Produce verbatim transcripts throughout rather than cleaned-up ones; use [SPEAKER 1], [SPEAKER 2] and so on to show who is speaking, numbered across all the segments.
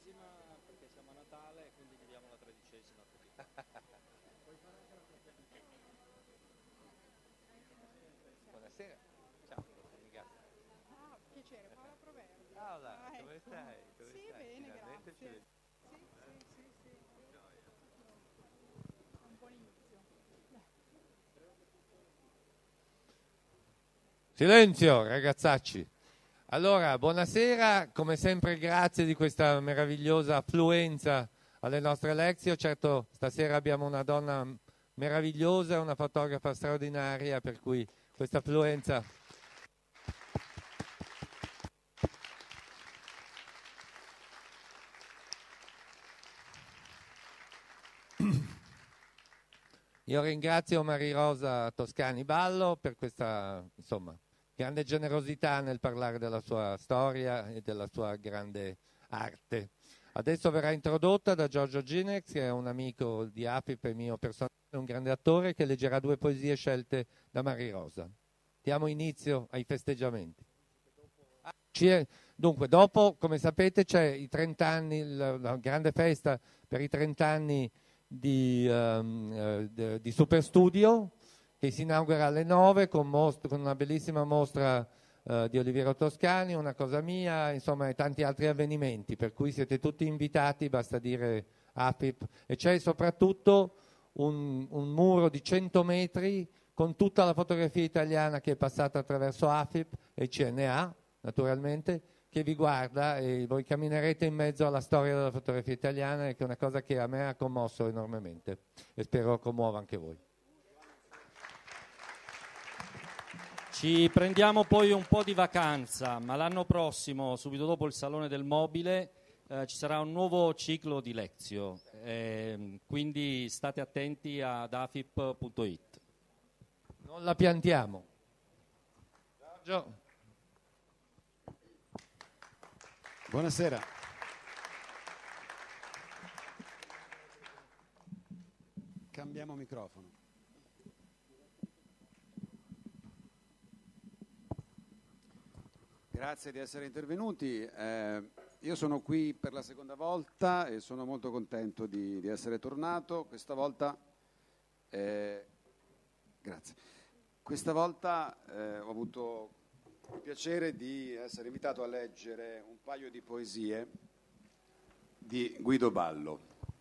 [SPEAKER 1] tredicesima perché siamo a Natale e quindi dividiamo la tredicesima.
[SPEAKER 2] Buonasera. Ciao.
[SPEAKER 3] Ah, piacere, Paola Proverbi.
[SPEAKER 2] Paola,
[SPEAKER 3] Ah,
[SPEAKER 2] come
[SPEAKER 3] ecco.
[SPEAKER 2] stai? Come
[SPEAKER 3] Sì,
[SPEAKER 2] stai?
[SPEAKER 3] bene,
[SPEAKER 2] Finalmente ci
[SPEAKER 3] grazie.
[SPEAKER 2] vediamo.
[SPEAKER 3] Sì, sì, sì, sì. È un buon inizio.
[SPEAKER 2] Silenzio, ragazzacci. Allora, buonasera, come sempre grazie di questa meravigliosa affluenza alle nostre lezioni. Certo, stasera abbiamo una donna meravigliosa, una fotografa straordinaria, per cui questa affluenza... Io ringrazio Marirosa Toscani Ballo per questa, insomma, grande generosità nel parlare della sua storia e della sua grande arte. Adesso verrà introdotta da Giorgio Ginex, che è un amico di Afip e mio personale, un grande attore, che leggerà due poesie scelte da Marirosa. Diamo inizio ai festeggiamenti. Dunque, dopo, come sapete, c'è i trenta anni, la grande festa per i trenta anni di, um, uh, di Super Studio, che si inaugura alle nove con, most- con una bellissima mostra uh, di Oliviero Toscani, Una cosa mia, insomma, e tanti altri avvenimenti, per cui siete tutti invitati, basta dire Afip. E c'è soprattutto un, un muro di cento metri con tutta la fotografia italiana che è passata attraverso Afip e C N A, naturalmente, che vi guarda, e voi camminerete in mezzo alla storia della fotografia italiana, che è una cosa che a me ha commosso enormemente e spero commuova anche voi.
[SPEAKER 1] Ci prendiamo poi un po' di vacanza, ma l'anno prossimo, subito dopo il Salone del Mobile, eh, ci sarà un nuovo ciclo di Lezio, eh, quindi state attenti ad afip punto it.
[SPEAKER 2] Non la piantiamo. Giorgio.
[SPEAKER 4] Buonasera. Cambiamo microfono. Grazie di essere intervenuti. Eh, io sono qui per la seconda volta e sono molto contento di, di essere tornato. Questa volta, eh, grazie. Questa volta eh, ho avuto il piacere di essere invitato a leggere un paio di poesie di Guido Ballo.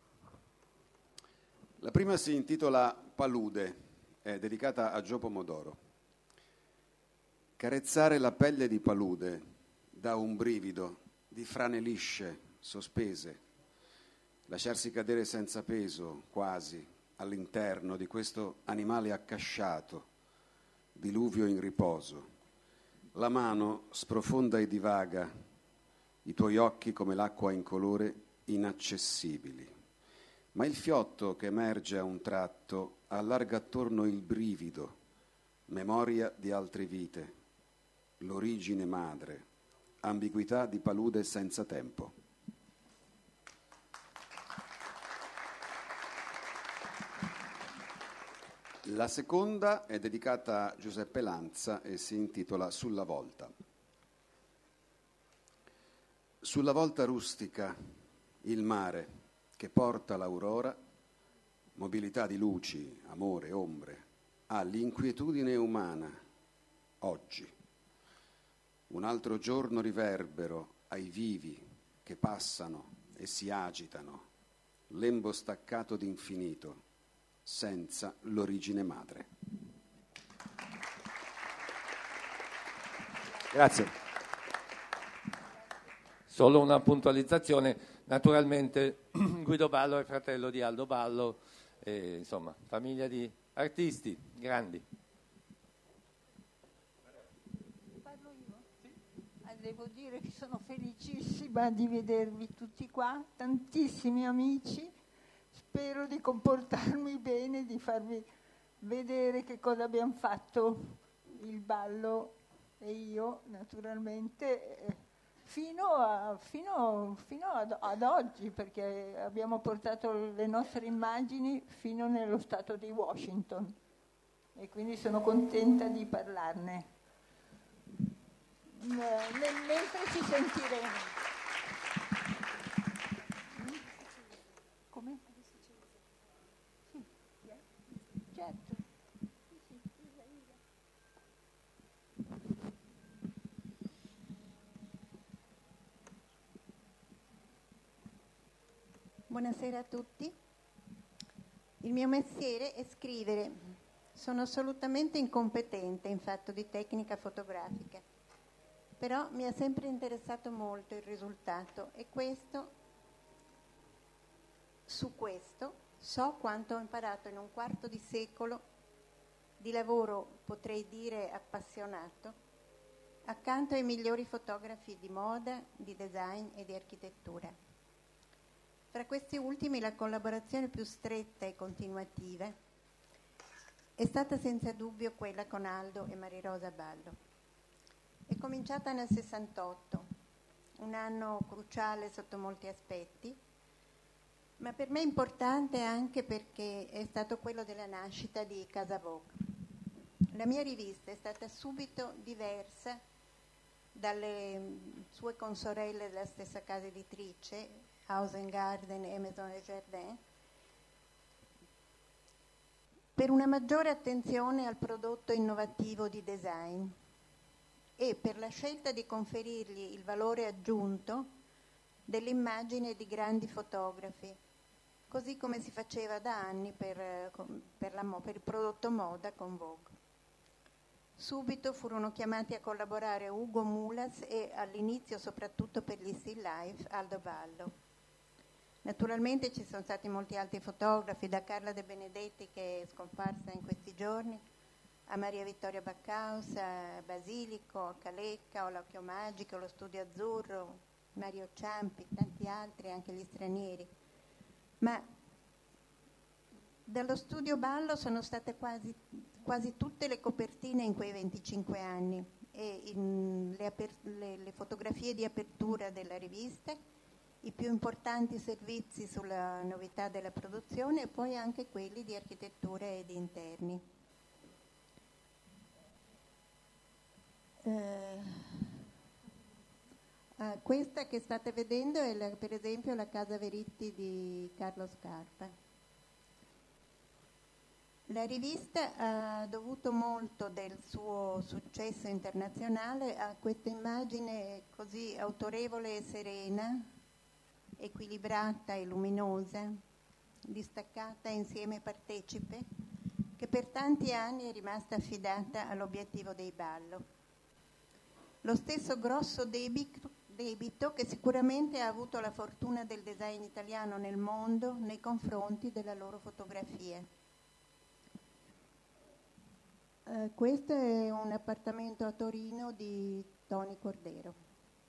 [SPEAKER 4] La prima si intitola Palude, è dedicata a Gio Pomodoro. Carezzare la pelle di palude dà un brivido di frane lisce, sospese, lasciarsi cadere senza peso, quasi, all'interno di questo animale accasciato, diluvio in riposo. La mano sprofonda e divaga, i tuoi occhi come l'acqua incolore inaccessibili. Ma il fiotto che emerge a un tratto allarga attorno il brivido, memoria di altre vite, l'origine madre, ambiguità di palude senza tempo. La seconda è dedicata a Giuseppe Lanza e si intitola Sulla volta. Sulla volta rustica, il mare che porta l'aurora, mobilità di luci, amore, ombre, ha l'inquietudine umana, oggi. Un altro giorno riverbero ai vivi che passano e si agitano, lembo staccato d'infinito, senza l'origine madre. Grazie.
[SPEAKER 2] Solo una puntualizzazione, naturalmente Guido Ballo è fratello di Aldo Ballo, e, insomma, famiglia di artisti grandi.
[SPEAKER 5] Parlo io? Sì. Devo dire che sono felicissima di vedervi tutti qua, tantissimi amici. Spero di comportarmi bene, di farvi vedere che cosa abbiamo fatto il Ballo e io, naturalmente, fino, a, fino, fino ad, ad oggi, perché abbiamo portato le nostre immagini fino nello stato di Washington e quindi sono contenta di parlarne. Mentre ci sentiremo.
[SPEAKER 6] Buonasera a tutti. Il mio mestiere è scrivere. Sono assolutamente incompetente in fatto di tecnica fotografica, però mi ha sempre interessato molto il risultato e questo, su questo so quanto ho imparato in un quarto di secolo di lavoro, potrei dire appassionato, accanto ai migliori fotografi di moda, di design e di architettura. Fra questi ultimi la collaborazione più stretta e continuativa è stata senza dubbio quella con Aldo e Marirosa Ballo. È cominciata nel sessantotto, un anno cruciale sotto molti aspetti, ma per me importante anche perché è stato quello della nascita di Casa Vogue. La mia rivista è stata subito diversa dalle sue consorelle della stessa casa editrice, House and Garden e Maison et Jardin, per una maggiore attenzione al prodotto innovativo di design e per la scelta di conferirgli il valore aggiunto dell'immagine di grandi fotografi, così come si faceva da anni per, per, la, per il prodotto moda con Vogue. Subito furono chiamati a collaborare Ugo Mulas e all'inizio, soprattutto per gli still life, Aldo Ballo. Naturalmente ci sono stati molti altri fotografi, da Carla De Benedetti, che è scomparsa in questi giorni, a Maria Vittoria Backhaus, a Basilico, a Calecca, all'Occhio Magico, allo Studio Azzurro, Mario Ciampi, tanti altri, anche gli stranieri. Ma dallo Studio Ballo sono state quasi, quasi tutte le copertine in quei venticinque anni e in le, aper- le, le fotografie di apertura della rivista, i più importanti servizi sulla novità della produzione e poi anche quelli di architettura e di interni. Eh, ah, questa che state vedendo è la, per esempio la Casa Veritti di Carlo Scarpa. La rivista ha dovuto molto del suo successo internazionale a questa immagine così autorevole e serena, equilibrata e luminosa, distaccata insieme partecipe, che per tanti anni è rimasta affidata all'obiettivo dei Ballo. Lo stesso grosso debito, debito che sicuramente ha avuto la fortuna del design italiano nel mondo nei confronti della loro fotografia. Uh, questo è un appartamento a Torino di Toni Cordero.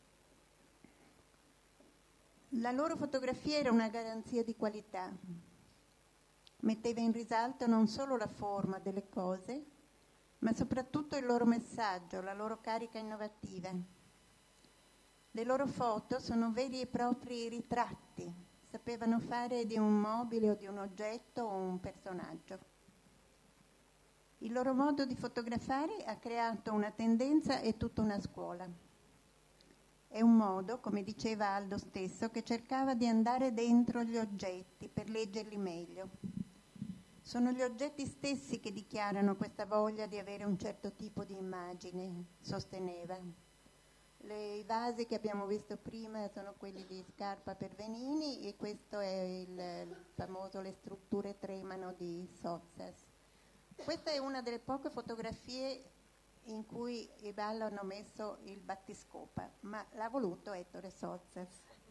[SPEAKER 6] La loro fotografia era una garanzia di qualità, metteva in risalto non solo la forma delle cose, ma soprattutto il loro messaggio, la loro carica innovativa. Le loro foto sono veri e propri ritratti, sapevano fare di un mobile o di un oggetto o un personaggio. Il loro modo di fotografare ha creato una tendenza e tutta una scuola. È un modo, come diceva Aldo stesso, che cercava di andare dentro gli oggetti per leggerli meglio. Sono gli oggetti stessi che dichiarano questa voglia di avere un certo tipo di immagine, sosteneva. Le, I vasi che abbiamo visto prima sono quelli di Scarpa Pervenini e questo è il, il famoso Le strutture tremano di Sozzas. Questa è una delle poche fotografie in cui i Ballo hanno messo il battiscopa, ma l'ha voluto Ettore Sozzas.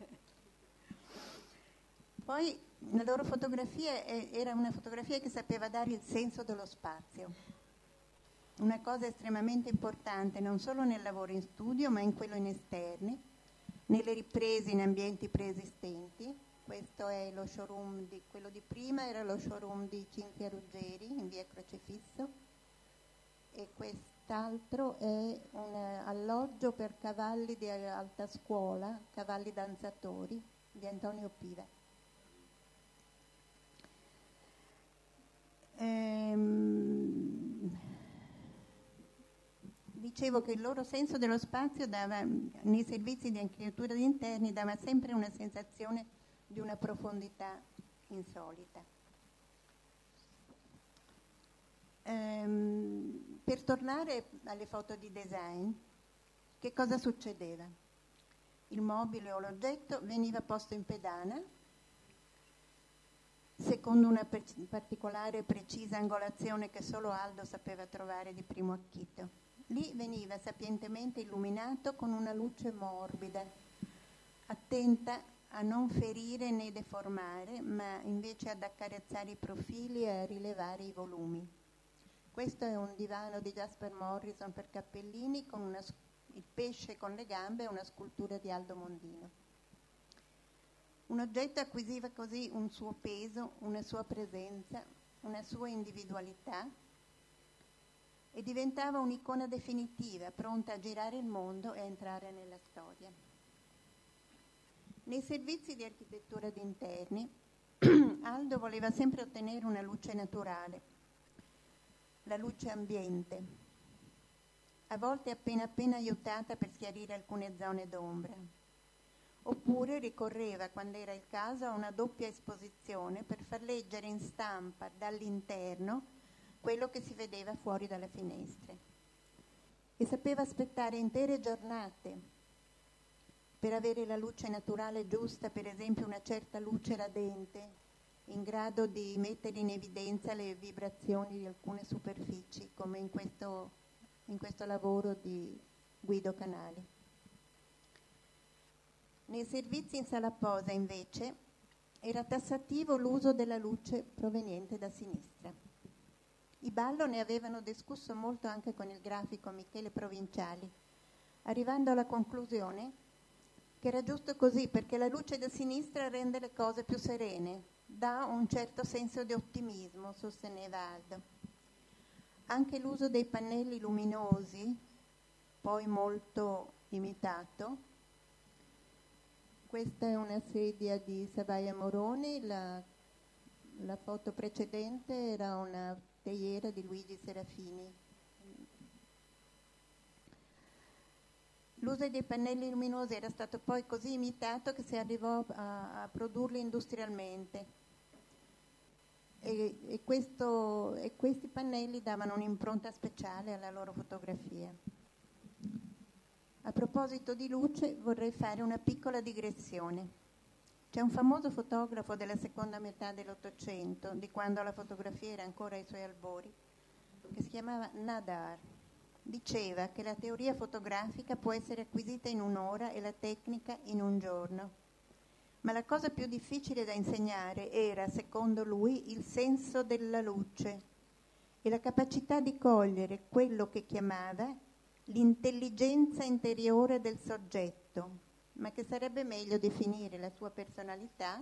[SPEAKER 6] Poi la loro fotografia è, era una fotografia che sapeva dare il senso dello spazio, una cosa estremamente importante non solo nel lavoro in studio ma in quello in esterni, nelle riprese in ambienti preesistenti. Questo è lo showroom di quello di prima, era lo showroom di Cinzia Ruggeri in via Crocefisso e quest'altro è un alloggio per cavalli di alta scuola, cavalli danzatori di Antonio Piva. Ehm, dicevo che il loro senso dello spazio dava, nei servizi di architettura di interni, dava sempre una sensazione di una profondità insolita. Ehm, per tornare alle foto di design, che cosa succedeva? Il mobile o l'oggetto veniva posto in pedana secondo una per- particolare e precisa angolazione che solo Aldo sapeva trovare di primo acchito. Lì veniva sapientemente illuminato con una luce morbida, attenta a non ferire né deformare, ma invece ad accarezzare i profili e a rilevare i volumi. Questo è un divano di Jasper Morrison per cappellini con una, il pesce con le gambe e una scultura di Aldo Mondino. Un oggetto acquisiva così un suo peso, una sua presenza, una sua individualità e diventava un'icona definitiva, pronta a girare il mondo e a entrare nella storia. Nei servizi di architettura d'interni, Aldo voleva sempre ottenere una luce naturale, la luce ambiente, a volte appena appena aiutata per schiarire alcune zone d'ombra. Oppure ricorreva, quando era il caso, a una doppia esposizione per far leggere in stampa dall'interno quello che si vedeva fuori dalle finestre. E sapeva aspettare intere giornate per avere la luce naturale giusta, per esempio una certa luce radente, in grado di mettere in evidenza le vibrazioni di alcune superfici, come in questo, in questo lavoro di Guido Canali. Nei servizi in sala posa, invece, era tassativo l'uso della luce proveniente da sinistra. I Ballo ne avevano discusso molto anche con il grafico Michele Provinciali, arrivando alla conclusione che era giusto così, perché la luce da sinistra rende le cose più serene, dà un certo senso di ottimismo, sosteneva Aldo. Anche l'uso dei pannelli luminosi, poi molto imitato. Questa è una sedia di Savaia Moroni, la, la foto precedente era una teiera di Luigi Serafini. L'uso dei pannelli luminosi era stato poi così imitato che si arrivò a, a produrli industrialmente e, e, questo, e questi pannelli davano un'impronta speciale alla loro fotografia. A proposito di luce vorrei fare una piccola digressione. C'è un famoso fotografo della seconda metà dell'Ottocento, di quando la fotografia era ancora ai suoi albori, che si chiamava Nadar. Diceva che la teoria fotografica può essere acquisita in un'ora e la tecnica in un giorno. Ma la cosa più difficile da insegnare era, secondo lui, il senso della luce e la capacità di cogliere quello che chiamava l'intelligenza interiore del soggetto, ma che sarebbe meglio definire la sua personalità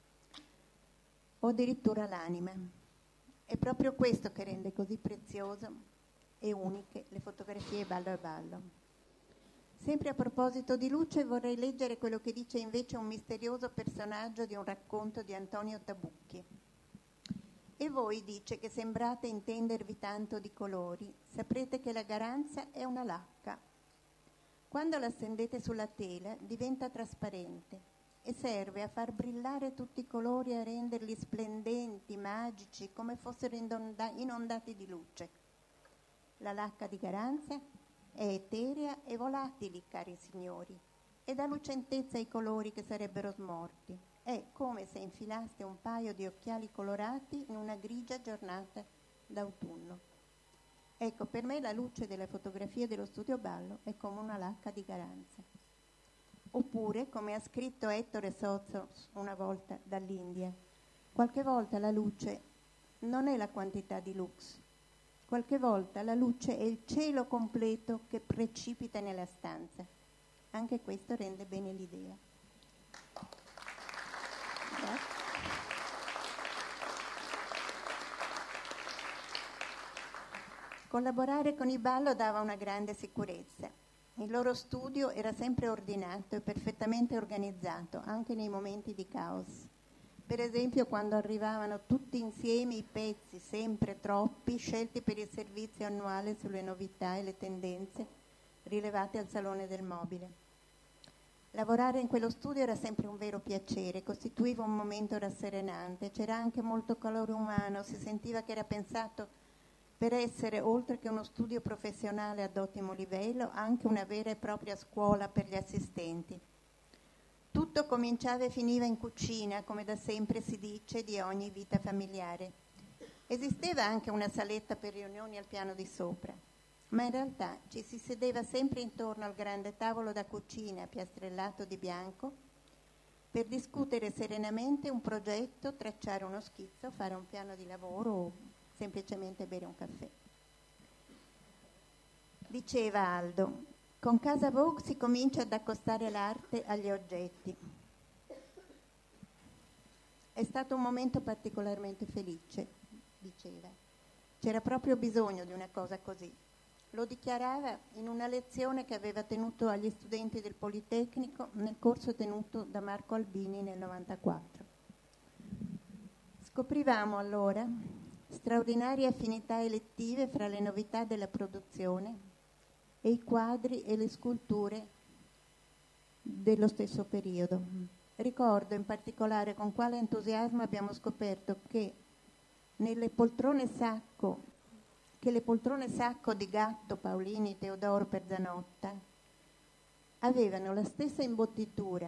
[SPEAKER 6] o addirittura l'anima. È proprio questo che rende così prezioso e uniche le fotografie ballo a ballo. Sempre a proposito di luce vorrei leggere quello che dice invece un misterioso personaggio di un racconto di Antonio Tabucchi. E voi, dice, che sembrate intendervi tanto di colori, saprete che la garanza è una lacca. Quando la stendete sulla tela diventa trasparente e serve a far brillare tutti i colori e a renderli splendenti, magici, come fossero inonda- inondati di luce. La lacca di garanza è eterea e volatile, cari signori, e dà lucentezza ai colori che sarebbero smorti. È come se infilaste un paio di occhiali colorati in una grigia giornata d'autunno. Ecco, per me la luce delle fotografie dello studio ballo è come una lacca di garanza. Oppure, come ha scritto Ettore Sozzo una volta dall'India, qualche volta la luce non è la quantità di lux, qualche volta la luce è il cielo completo che precipita nella stanza. Anche questo rende bene l'idea. Grazie. Collaborare con i Ballo dava una grande sicurezza. Il loro studio era sempre ordinato e perfettamente organizzato, anche nei momenti di caos. Per esempio quando arrivavano tutti insieme i pezzi, sempre troppi, scelti per il servizio annuale sulle novità e le tendenze rilevate al Salone del Mobile. Lavorare in quello studio era sempre un vero piacere, costituiva un momento rasserenante, c'era anche molto calore umano, si sentiva che era pensato per essere, oltre che uno studio professionale ad ottimo livello, anche una vera e propria scuola per gli assistenti. Tutti Tutto cominciava e finiva in cucina, come da sempre si dice di ogni vita familiare. Esisteva anche una saletta per riunioni al piano di sopra, ma in realtà ci si sedeva sempre intorno al grande tavolo da cucina piastrellato di bianco per discutere serenamente un progetto, tracciare uno schizzo, fare un piano di lavoro o semplicemente bere un caffè. Diceva Aldo, con Casa Vogue si comincia ad accostare l'arte agli oggetti. È stato un momento particolarmente felice, diceva. C'era proprio bisogno di una cosa così. Lo dichiarava in una lezione che aveva tenuto agli studenti del Politecnico nel corso tenuto da Marco Albini nel novantaquattro. Scoprivamo allora straordinarie affinità elettive fra le novità della produzione e i quadri e le sculture dello stesso periodo. Ricordo in particolare con quale entusiasmo abbiamo scoperto che nelle poltrone sacco che le poltrone sacco di Gatto, Paolini, Teodoro Perzanotta avevano la stessa imbottitura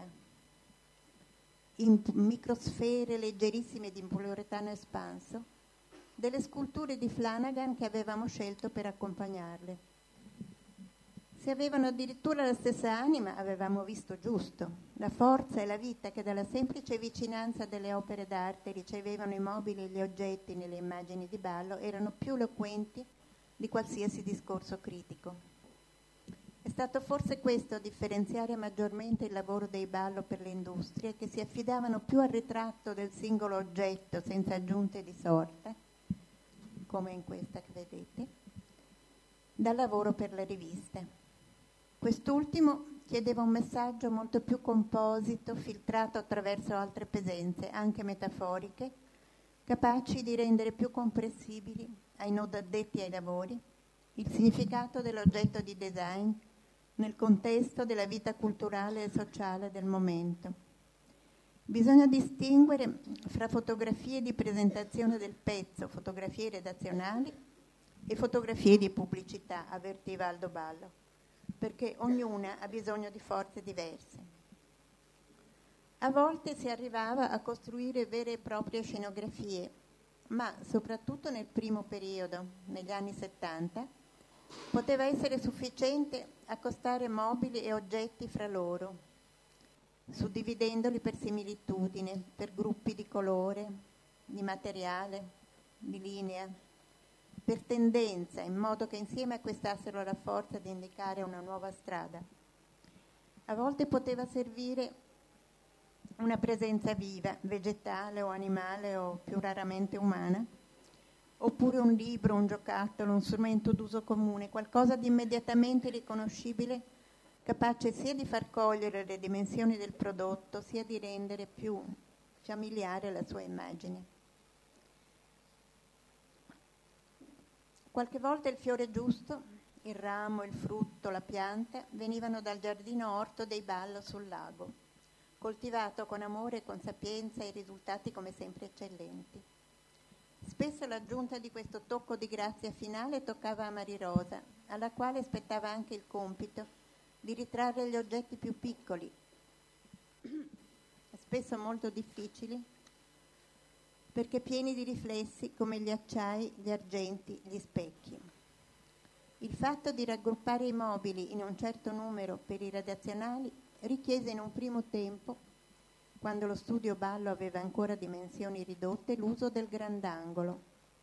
[SPEAKER 6] in microsfere leggerissime di poliuretano espanso delle sculture di Flanagan che avevamo scelto per accompagnarle. Se avevano addirittura la stessa anima, avevamo visto giusto. La forza e la vita che dalla semplice vicinanza delle opere d'arte ricevevano i mobili e gli oggetti nelle immagini di ballo erano più eloquenti di qualsiasi discorso critico. È stato forse questo a differenziare maggiormente il lavoro dei ballo per le industrie, che si affidavano più al ritratto del singolo oggetto senza aggiunte di sorta, come in questa che vedete, dal lavoro per le riviste. Quest'ultimo chiedeva un messaggio molto più composito, filtrato attraverso altre presenze, anche metaforiche, capaci di rendere più comprensibili ai non addetti ai lavori il significato dell'oggetto di design nel contesto della vita culturale e sociale del momento. Bisogna distinguere fra fotografie di presentazione del pezzo, fotografie redazionali e fotografie di pubblicità, avvertiva Aldo Ballo, perché ognuna ha bisogno di forze diverse. A volte si arrivava a costruire vere e proprie scenografie, ma soprattutto nel primo periodo, negli anni settanta, poteva essere sufficiente accostare mobili e oggetti fra loro, suddividendoli per similitudine, per gruppi di colore, di materiale, di linea, per tendenza, in modo che insieme acquistassero la forza di indicare una nuova strada. A volte poteva servire una presenza viva, vegetale o animale o più raramente umana, oppure un libro, un giocattolo, un strumento d'uso comune, qualcosa di immediatamente riconoscibile, capace sia di far cogliere le dimensioni del prodotto, sia di rendere più familiare la sua immagine. Qualche volta il fiore giusto, il ramo, il frutto, la pianta, venivano dal giardino orto dei Ballo sul lago, coltivato con amore e con sapienza e risultati come sempre eccellenti. Spesso l'aggiunta di questo tocco di grazia finale toccava a Marirosa, alla quale spettava anche il compito di ritrarre gli oggetti più piccoli, spesso molto difficili, perché pieni di riflessi come gli acciai, gli argenti, gli specchi. Il fatto di raggruppare i mobili in un certo numero per i redazionali richiese in un primo tempo, quando lo studio Ballo aveva ancora dimensioni ridotte, l'uso del grandangolo.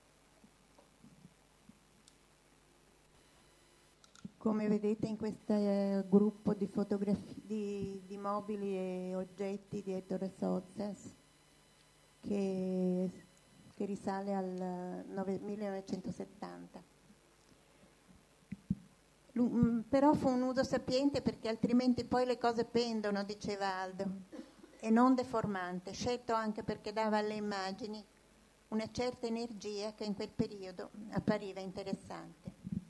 [SPEAKER 6] Come vedete in questo eh, gruppo di, fotografi- di, di mobili e oggetti di Ettore Sozzas, che, che risale al nove, millenovecentosettanta. L- però fu un uso sapiente, perché altrimenti poi le cose pendono, diceva Aldo, e non deformante, scelto anche perché dava alle immagini una certa energia che in quel periodo appariva interessante.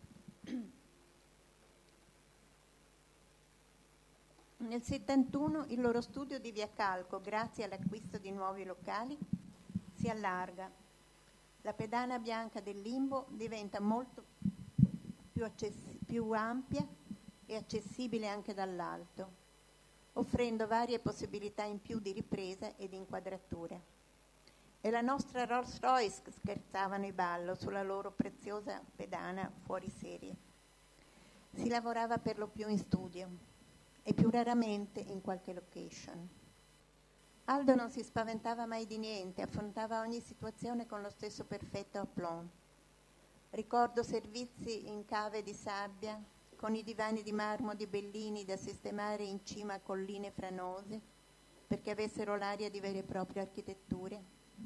[SPEAKER 6] Nel settantuno il loro studio di Via Calco, grazie all'acquisto di nuovi locali, si allarga. La pedana bianca del Limbo diventa molto più, accessi- più ampia e accessibile anche dall'alto. offrendo varie possibilità in più di ripresa e di inquadrature. E la nostra Rolls Royce, scherzavano i ballo sulla loro preziosa pedana fuori serie. Si lavorava per lo più in studio e più raramente in qualche location. Aldo non si spaventava mai di niente, affrontava ogni situazione con lo stesso perfetto aplomb. Ricordo servizi in cave di sabbia, con i divani di marmo di Bellini da sistemare in cima a colline franose, perché avessero l'aria di vere e proprie architetture.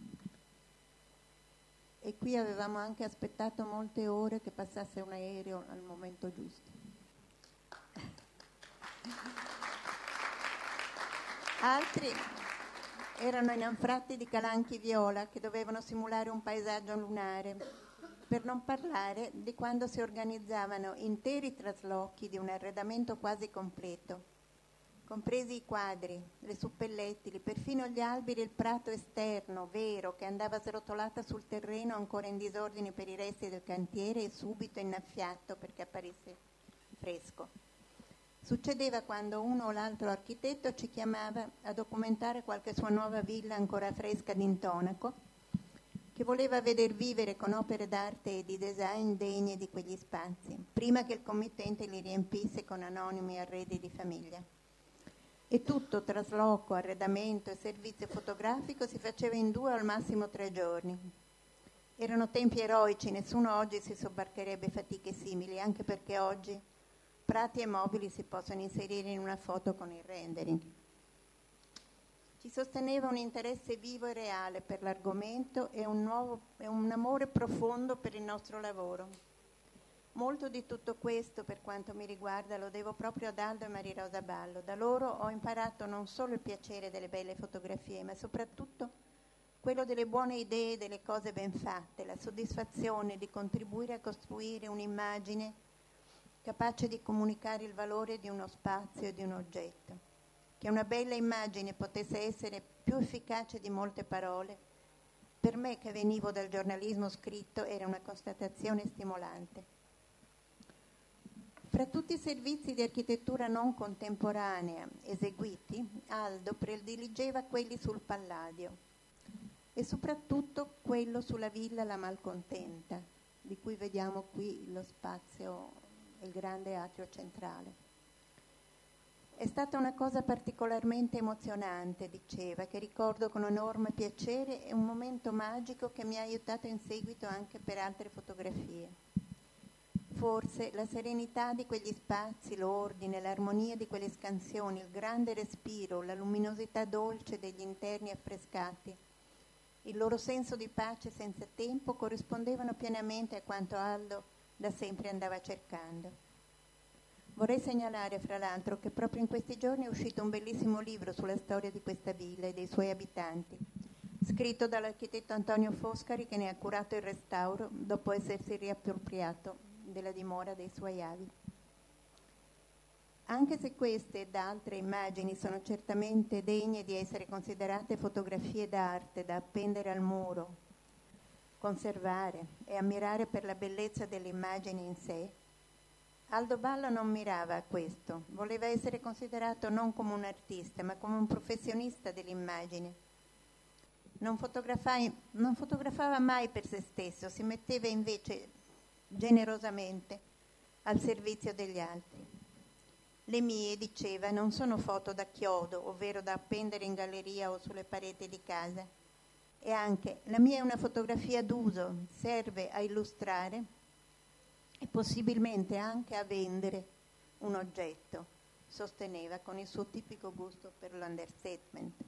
[SPEAKER 6] E qui avevamo anche aspettato molte ore che passasse un aereo al momento giusto. Altri erano in anfratti di calanchi viola che dovevano simulare un paesaggio lunare, per non parlare di quando si organizzavano interi traslochi di un arredamento quasi completo, compresi i quadri, le suppellettili, perfino gli alberi e il prato esterno, vero, che andava srotolata sul terreno ancora in disordine per i resti del cantiere e subito innaffiato perché apparisse fresco. Succedeva quando uno o l'altro architetto ci chiamava a documentare qualche sua nuova villa ancora fresca d'intonaco, che voleva veder vivere con opere d'arte e di design degne di quegli spazi, prima che il committente li riempisse con anonimi arredi di famiglia. E tutto, trasloco, arredamento e servizio fotografico, si faceva in due o al massimo tre giorni. Erano tempi eroici, nessuno oggi si sobbarcherebbe fatiche simili, anche perché oggi prati e mobili si possono inserire in una foto con il rendering. Ci sosteneva un interesse vivo e reale per l'argomento e un, nuovo, e un amore profondo per il nostro lavoro. Molto di tutto questo, per quanto mi riguarda, lo devo proprio ad Aldo e Maria Rosa Ballo. Da loro ho imparato non solo il piacere delle belle fotografie, ma soprattutto quello delle buone idee e delle cose ben fatte, la soddisfazione di contribuire a costruire un'immagine capace di comunicare il valore di uno spazio e di un oggetto. Che una bella immagine potesse essere più efficace di molte parole, per me che venivo dal giornalismo scritto, era una constatazione stimolante. Fra tutti i servizi di architettura non contemporanea eseguiti, Aldo prediligeva quelli sul Palladio e soprattutto quello sulla Villa La Malcontenta, di cui vediamo qui lo spazio, il grande atrio centrale. È stata una cosa particolarmente emozionante, diceva, che ricordo con enorme piacere e un momento magico che mi ha aiutato in seguito anche per altre fotografie. Forse la serenità di quegli spazi, l'ordine, l'armonia di quelle scansioni, il grande respiro, la luminosità dolce degli interni affrescati, il loro senso di pace senza tempo corrispondevano pienamente a quanto Aldo da sempre andava cercando. Vorrei segnalare, fra l'altro, che proprio in questi giorni è uscito un bellissimo libro sulla storia di questa villa e dei suoi abitanti, scritto dall'architetto Antonio Foscari, che ne ha curato il restauro dopo essersi riappropriato della dimora dei suoi avi. Anche se queste ed altre immagini sono certamente degne di essere considerate fotografie d'arte da appendere al muro, conservare e ammirare per la bellezza delle immagini in sé, Aldo Ballo non mirava a questo, voleva essere considerato non come un artista, ma come un professionista dell'immagine. Non, non fotografava mai per se stesso, si metteva invece generosamente al servizio degli altri. Le mie, diceva, non sono foto da chiodo, ovvero da appendere in galleria o sulle pareti di casa. E anche la mia è una fotografia d'uso, serve a illustrare e possibilmente anche a vendere un oggetto, sosteneva con il suo tipico gusto per l'understatement.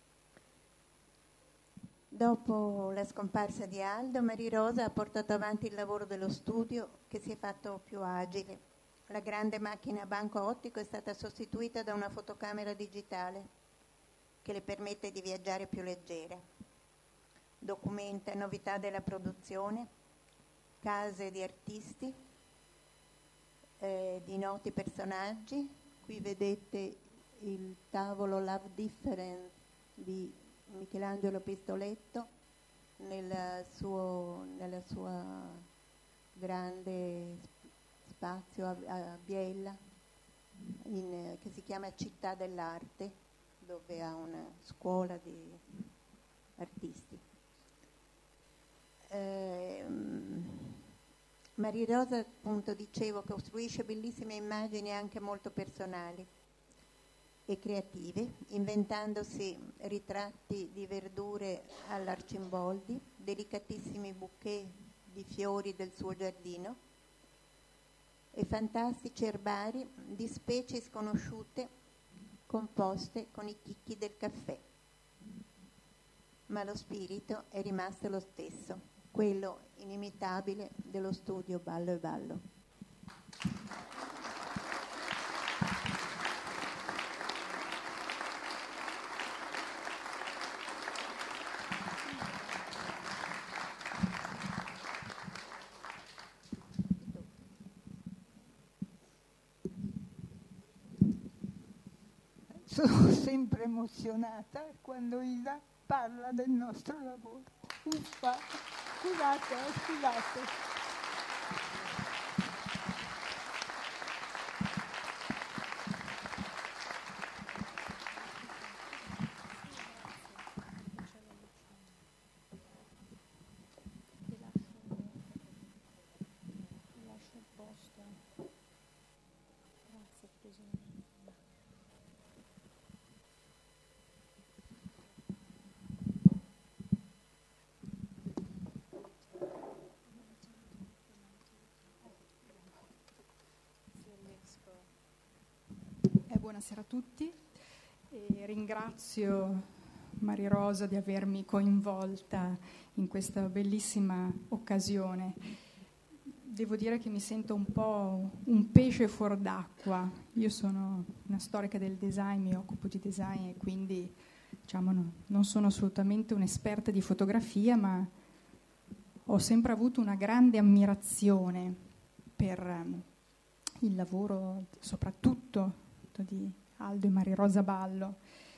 [SPEAKER 6] Dopo la scomparsa di Aldo, Maria Rosa ha portato avanti il lavoro dello studio, che si è fatto più agile. La grande macchina a banco ottico è stata sostituita da una fotocamera digitale che le permette di viaggiare più leggera. Documenta novità della produzione, case di artisti, eh, di noti personaggi. Qui vedete il tavolo Love Difference di Michelangelo Pistoletto nel suo, nella sua grande spazio a, a Biella. in, che si chiama Città dell'Arte, dove ha una scuola di artisti. Eh, Marirosa, appunto, dicevo, costruisce bellissime immagini anche molto personali e creative, inventandosi ritratti di verdure all'Arcimboldi, delicatissimi bouquet di fiori del suo giardino e fantastici erbari di specie sconosciute composte con i chicchi del caffè. Ma lo spirito è rimasto lo stesso, quello inimitabile dello studio Ballo e Ballo.
[SPEAKER 5] Sono sempre emozionata quando Ida parla del nostro lavoro. Uffa, scusate, eh, scusate.
[SPEAKER 3] Buonasera a tutti e ringrazio Marirosa di avermi coinvolta in questa bellissima occasione. Devo dire che mi sento un po' un pesce fuor d'acqua. Io sono una storica del design, mi occupo di design e quindi diciamo, no, non sono assolutamente un'esperta di fotografia, ma ho sempre avuto una grande ammirazione per um, il lavoro soprattutto di Aldo e Marirosa Ballo.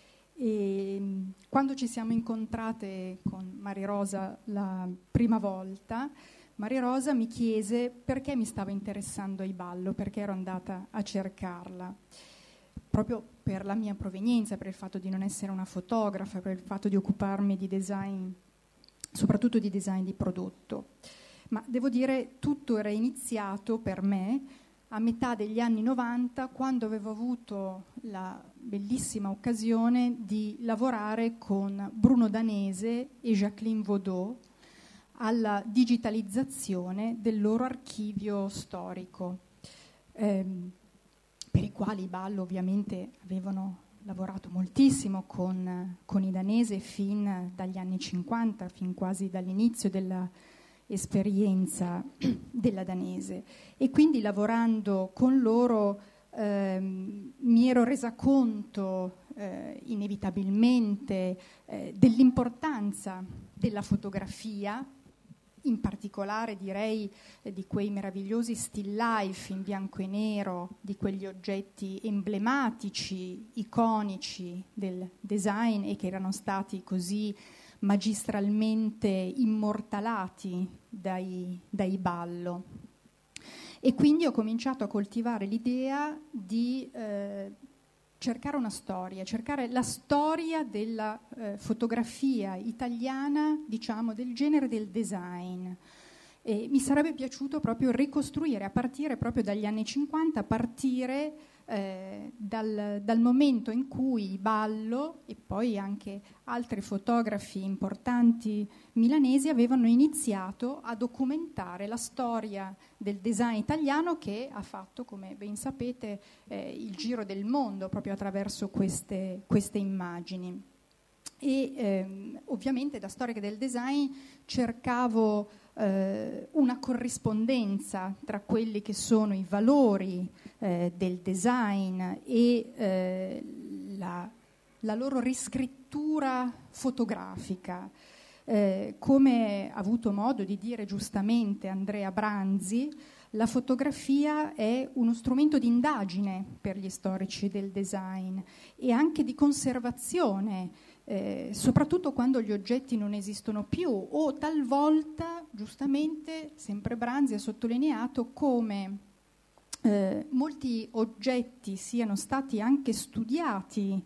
[SPEAKER 3] E quando ci siamo incontrate con Marirosa la prima volta, Marirosa mi chiese perché mi stava interessando ai Ballo, perché ero andata a cercarla, proprio per la mia provenienza, per il fatto di non essere una fotografa, per il fatto di occuparmi di design, soprattutto di design di prodotto. Ma devo dire, tutto era iniziato per me a metà degli anni novanta, quando avevo avuto la bellissima occasione di lavorare con Bruno Danese e Jacqueline Vaudot alla digitalizzazione del loro archivio storico, ehm, per i quali i Ballo ovviamente avevano lavorato moltissimo con, con i Danese fin dagli anni cinquanta, fin quasi dall'inizio della esperienza della Danese, e quindi lavorando con loro ehm, mi ero resa conto eh, inevitabilmente eh, dell'importanza della fotografia, in particolare direi eh, di quei meravigliosi still life in bianco e nero, di quegli oggetti emblematici, iconici del design e che erano stati così magistralmente immortalati dai, dai Ballo. E quindi ho cominciato a coltivare l'idea di eh, cercare una storia, cercare la storia della eh, fotografia italiana, diciamo, del genere del design. E mi sarebbe piaciuto proprio ricostruire, a partire proprio dagli anni cinquanta, a partire eh, dal, dal momento in cui i Ballo e poi anche altri fotografi importanti milanesi avevano iniziato a documentare la storia del design italiano, che ha fatto, come ben sapete, eh, il giro del mondo proprio attraverso queste, queste immagini. E ehm, ovviamente da storica del design cercavo eh, una corrispondenza tra quelli che sono i valori eh, del design e eh, la, la loro riscrittura fotografica. Eh, come ha avuto modo di dire giustamente Andrea Branzi, la fotografia è uno strumento di indagine per gli storici del design e anche di conservazione, eh, soprattutto quando gli oggetti non esistono più, o talvolta, giustamente, sempre Branzi ha sottolineato come eh, molti oggetti siano stati anche studiati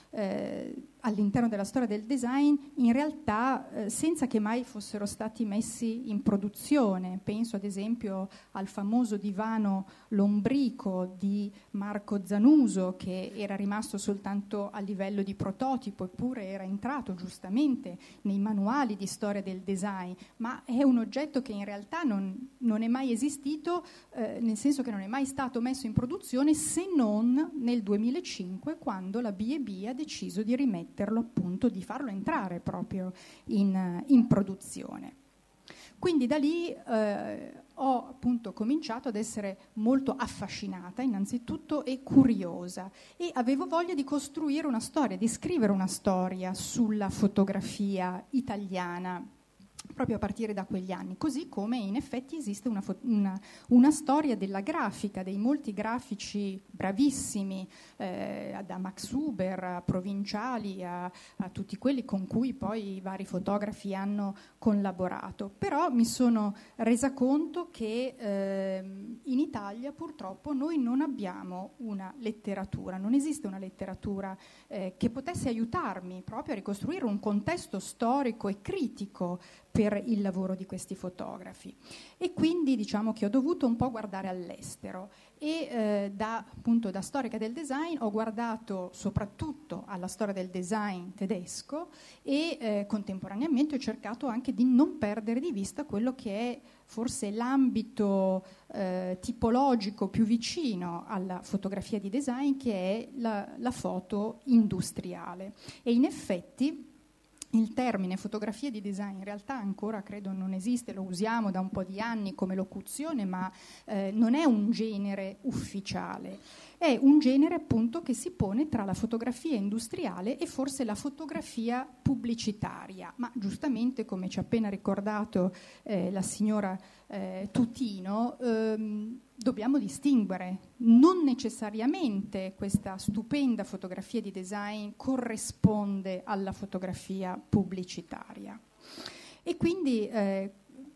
[SPEAKER 3] eh, all'interno della storia del design, in realtà eh, senza che mai fossero stati messi in produzione. Penso ad esempio al famoso divano lombrico di Marco Zanuso, che era rimasto soltanto a livello di prototipo, eppure era entrato giustamente nei manuali di storia del design, ma è un oggetto che in realtà non, non è mai esistito, eh, nel senso che non è mai stato messo in produzione, se non nel duemilacinque, quando la B and B ha deciso di rimettere appunto, di farlo entrare proprio in, in produzione. Quindi da lì eh, ho appunto cominciato ad essere molto affascinata innanzitutto e curiosa, e avevo voglia di costruire una storia, di scrivere una storia sulla fotografia italiana proprio a partire da quegli anni, così come in effetti esiste una, una, una storia della grafica, dei molti grafici bravissimi, eh, da Max Huber a Provinciali a, a tutti quelli con cui poi i vari fotografi hanno collaborato. Però mi sono resa conto che eh, in Italia purtroppo noi non abbiamo una letteratura, non esiste una letteratura eh, che potesse aiutarmi proprio a ricostruire un contesto storico e critico per il lavoro di questi fotografi, e quindi diciamo che ho dovuto un po' guardare all'estero, e eh, da, appunto, da storica del design ho guardato soprattutto alla storia del design tedesco, e eh, contemporaneamente ho cercato anche di non perdere di vista quello che è forse l'ambito eh, tipologico più vicino alla fotografia di design, che è la, la foto industriale. E in effetti il termine fotografia di design in realtà ancora credo non esiste, lo usiamo da un po' di anni come locuzione, ma eh, non è un genere ufficiale, è un genere appunto che si pone tra la fotografia industriale e forse la fotografia pubblicitaria, ma giustamente, come ci ha appena ricordato eh, la signora eh, Tutino, ehm, dobbiamo distinguere. Non necessariamente questa stupenda fotografia di design corrisponde alla fotografia pubblicitaria. E quindi eh,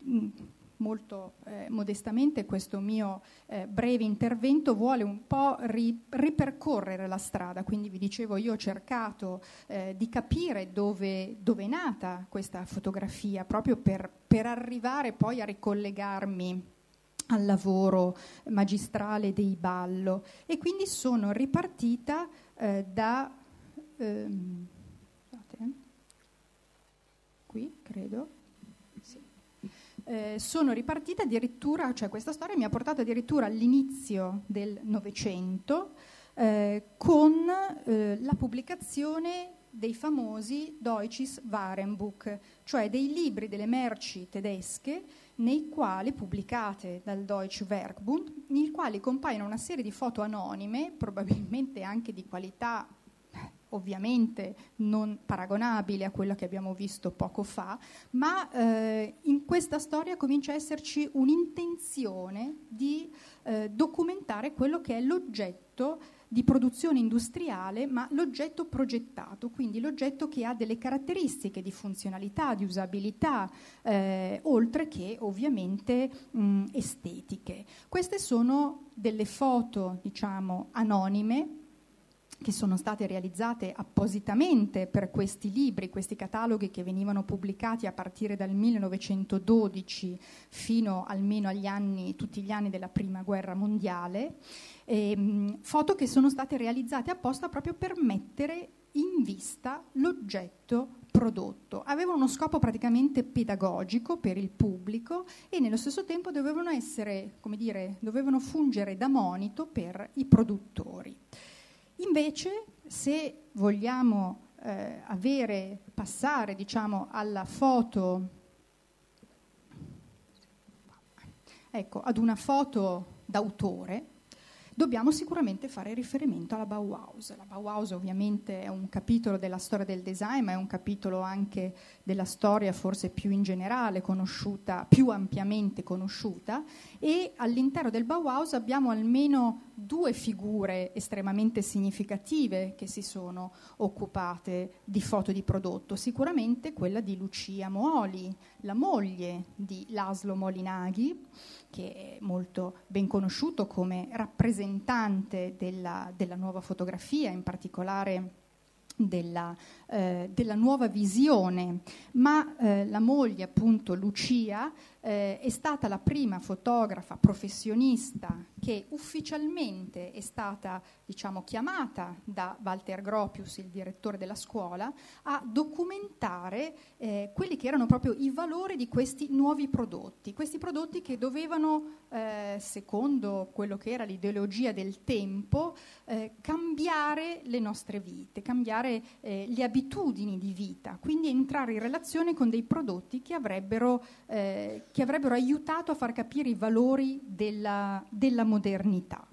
[SPEAKER 3] molto eh, modestamente questo mio eh, breve intervento vuole un po' ri- ripercorrere la strada. Quindi vi dicevo, io ho cercato eh, di capire dove, dove è nata questa fotografia, proprio per, per arrivare poi a ricollegarmi al lavoro magistrale dei Ballo, e quindi sono ripartita eh, da ehm, scusate, qui credo sì. eh, sono ripartita addirittura, cioè questa storia mi ha portato addirittura all'inizio del Novecento eh, con eh, la pubblicazione dei famosi Deutsches Warenbuch, cioè dei libri delle merci tedesche, nei quali, pubblicate dal Deutsche Werkbund, nei quali compaiono una serie di foto anonime, probabilmente anche di qualità ovviamente non paragonabile a quella che abbiamo visto poco fa, ma eh, in questa storia comincia a esserci un'intenzione di eh, documentare quello che è l'oggetto di produzione industriale, ma l'oggetto progettato, quindi l'oggetto che ha delle caratteristiche di funzionalità, di usabilità, eh, oltre che ovviamente mh, estetiche. Queste sono delle foto, diciamo, anonime, che sono state realizzate appositamente per questi libri, questi cataloghi che venivano pubblicati a partire dal millenovecentododici fino almeno agli anni, tutti gli anni della Prima Guerra Mondiale, e, foto che sono state realizzate apposta proprio per mettere in vista l'oggetto prodotto. Avevano uno scopo praticamente pedagogico per il pubblico, e nello stesso tempo dovevano essere, come dire, dovevano fungere da monito per i produttori. Invece, se vogliamo eh, avere, passare, diciamo, alla foto, ecco, ad una foto d'autore, dobbiamo sicuramente fare riferimento alla Bauhaus. La Bauhaus ovviamente è un capitolo della storia del design, ma è un capitolo anche della storia forse più in generale conosciuta, più ampiamente conosciuta, e all'interno del Bauhaus abbiamo almeno due figure estremamente significative che si sono occupate di foto di prodotto. Sicuramente quella di Lucia Mooli, la moglie di Laszlo Molinaghi, che è molto ben conosciuto come rappresentante della, della nuova fotografia, in particolare Della, eh, della nuova visione, ma eh, la moglie, appunto Lucia, eh, è stata la prima fotografa professionista che ufficialmente è stata, diciamo, chiamata da Walter Gropius, il direttore della scuola, a documentare eh, quelli che erano proprio i valori di questi nuovi prodotti, questi prodotti che dovevano, eh, secondo quello che era l'ideologia del tempo, eh, cambiare le nostre vite, cambiare Eh, le abitudini di vita, quindi entrare in relazione con dei prodotti che avrebbero, eh, che avrebbero aiutato a far capire i valori della, della modernità.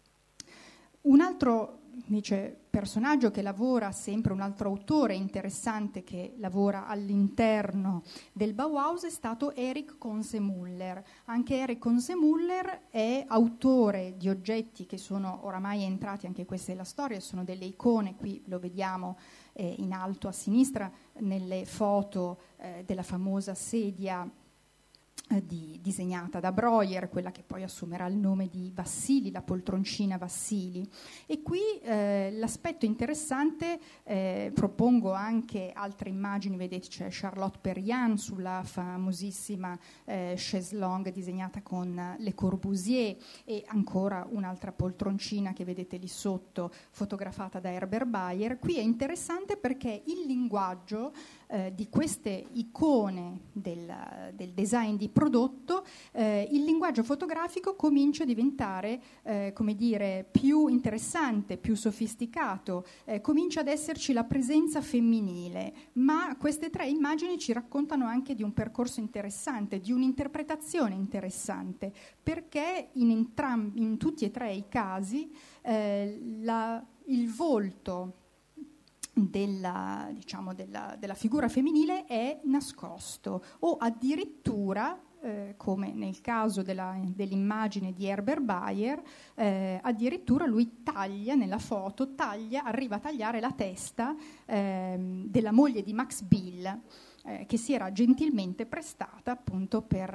[SPEAKER 3] Un altro invece personaggio che lavora, sempre un altro autore interessante che lavora all'interno del Bauhaus, è stato Erich Konsemüller. Anche Erich Konsemüller è autore di oggetti che sono oramai entrati, anche questa è la storia, sono delle icone, qui lo vediamo eh, in alto a sinistra nelle foto eh, della famosa sedia Di, disegnata da Breuer, quella che poi assumerà il nome di Vassili, la poltroncina Vassili. E qui eh, l'aspetto interessante, eh, propongo anche altre immagini, vedete c'è Charlotte Perriand sulla famosissima eh, chaise longue disegnata con Le Corbusier, e ancora un'altra poltroncina che vedete lì sotto fotografata da Herbert Bayer. Qui è interessante perché il linguaggio eh, di queste icone del, del design di prodotto, eh, il linguaggio fotografico comincia a diventare eh, come dire, più interessante, più sofisticato, eh, comincia ad esserci la presenza femminile, ma queste tre immagini ci raccontano anche di un percorso interessante, di un'interpretazione interessante, perché in, entram- in tutti e tre i casi eh, la, il volto della, diciamo, della, della figura femminile è nascosto, o addirittura Eh, come nel caso della, dell'immagine di Herbert Bayer, eh, addirittura lui taglia nella foto, taglia, arriva a tagliare la testa eh, della moglie di Max Bill, eh, che si era gentilmente prestata appunto per,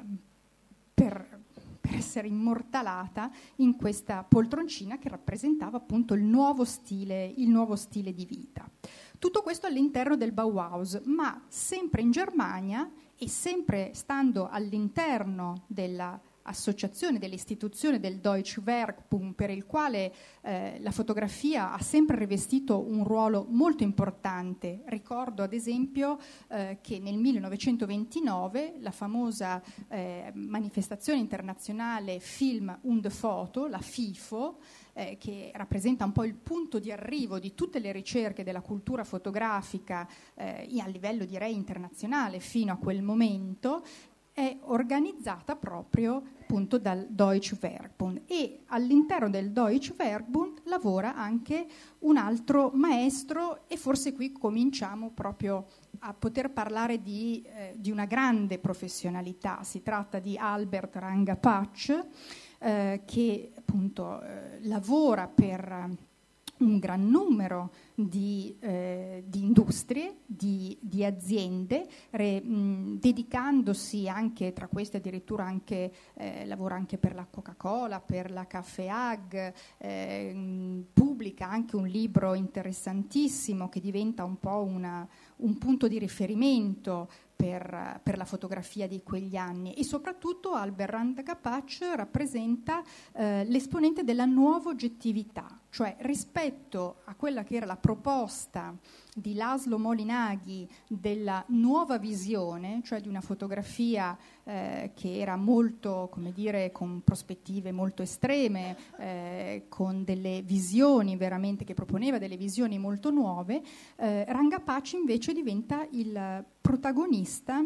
[SPEAKER 3] per, per essere immortalata in questa poltroncina che rappresentava appunto il nuovo stile, il nuovo stile di vita. Tutto questo all'interno del Bauhaus, ma sempre in Germania e sempre stando all'interno dell'associazione, dell'istituzione del Deutsche Werkbund, per il quale eh, la fotografia ha sempre rivestito un ruolo molto importante. Ricordo ad esempio eh, che nel millenovecentoventinove la famosa eh, manifestazione internazionale Film und Foto, la FIFO, Eh, che rappresenta un po' il punto di arrivo di tutte le ricerche della cultura fotografica eh, a livello direi internazionale fino a quel momento, è organizzata proprio appunto dal Deutsche Werkbund, e all'interno del Deutsche Werkbund lavora anche un altro maestro, e forse qui cominciamo proprio a poter parlare di, eh, di una grande professionalità. Si tratta di Albert Ranga-Patch, Eh, che appunto eh, lavora per un gran numero di, eh, di industrie, di, di aziende, re, mh, dedicandosi anche, tra queste addirittura anche, eh, lavora anche per la Coca-Cola, per la Caffè Ag, eh, mh, pubblica anche un libro interessantissimo che diventa un po' una, un punto di riferimento Per, per la fotografia di quegli anni, e soprattutto Albert Ranga-Patch rappresenta eh, l'esponente della nuova oggettività, cioè rispetto a quella che era la proposta di Laszlo Molinaghi della nuova visione, cioè di una fotografia eh, che era molto, come dire, con prospettive molto estreme, eh, con delle visioni veramente, che proponeva delle visioni molto nuove, eh, Ranga-Patch invece diventa il protagonista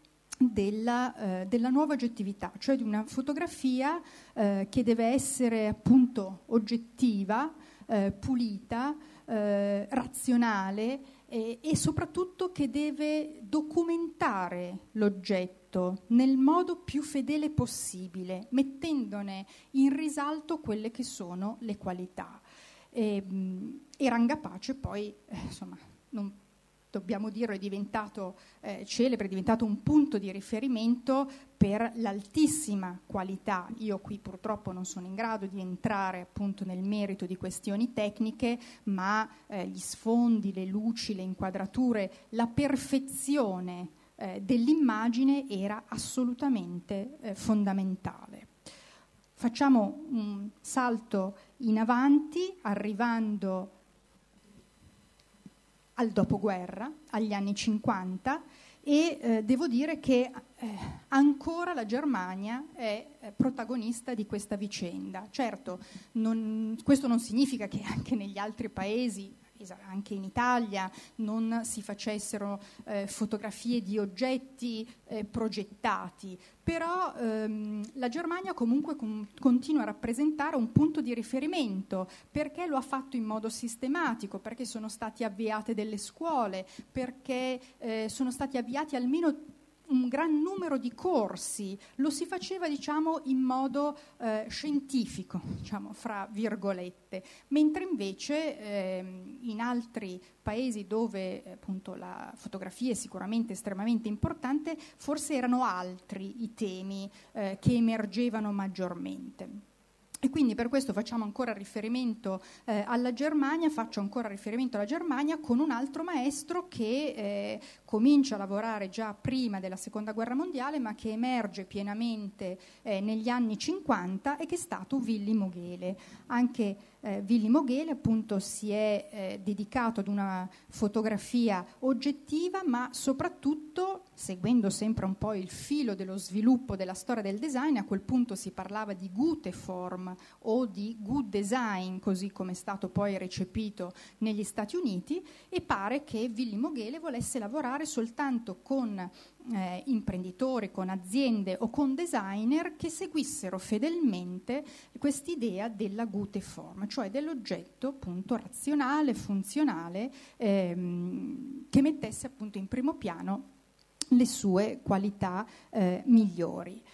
[SPEAKER 3] della, eh, della nuova oggettività, cioè di una fotografia eh, che deve essere appunto oggettiva, eh, pulita, eh, razionale, eh, e soprattutto che deve documentare l'oggetto, risalto nel modo più fedele possibile, mettendone in risalto quelle che sono le qualità. E, e Rangapace poi, eh, insomma, non dobbiamo dire, è diventato eh, celebre, è diventato un punto di riferimento per l'altissima qualità. Io qui purtroppo non sono in grado di entrare appunto nel merito di questioni tecniche, ma eh, gli sfondi, le luci, le inquadrature, la perfezione eh, dell'immagine era assolutamente eh, fondamentale. Facciamo un salto in avanti, arrivando al dopoguerra, agli anni cinquanta, e eh, devo dire che eh, ancora la Germania è eh, protagonista di questa vicenda. Certo, non, questo non significa che anche negli altri paesi, anche in Italia, non si facessero eh, fotografie di oggetti eh, progettati, però ehm, la Germania comunque com- continua a rappresentare un punto di riferimento, perché lo ha fatto in modo sistematico, perché sono stati avviate delle scuole, perché eh, sono stati avviati almeno un gran numero di corsi, lo si faceva, diciamo, in modo eh, scientifico, diciamo, fra virgolette, mentre invece eh, in altri paesi dove appunto la fotografia è sicuramente estremamente importante, forse erano altri i temi eh, che emergevano maggiormente. E quindi per questo facciamo ancora riferimento eh, alla Germania, faccio ancora riferimento alla Germania con un altro maestro che eh, comincia a lavorare già prima della Seconda Guerra Mondiale, ma che emerge pienamente eh, negli anni cinquanta, e che è stato Willy Moghele. Anche eh, Willy Moghele appunto si è eh, dedicato ad una fotografia oggettiva, ma soprattutto, seguendo sempre un po' il filo dello sviluppo della storia del design, a quel punto si parlava di gute form o di good design, così come è stato poi recepito negli Stati Uniti, e pare che Willy Moghele volesse lavorare soltanto con eh, imprenditori, con aziende o con designer che seguissero fedelmente quest'idea della gute form, cioè dell'oggetto appunto razionale, funzionale, ehm, che mettesse appunto in primo piano le sue qualità eh, migliori.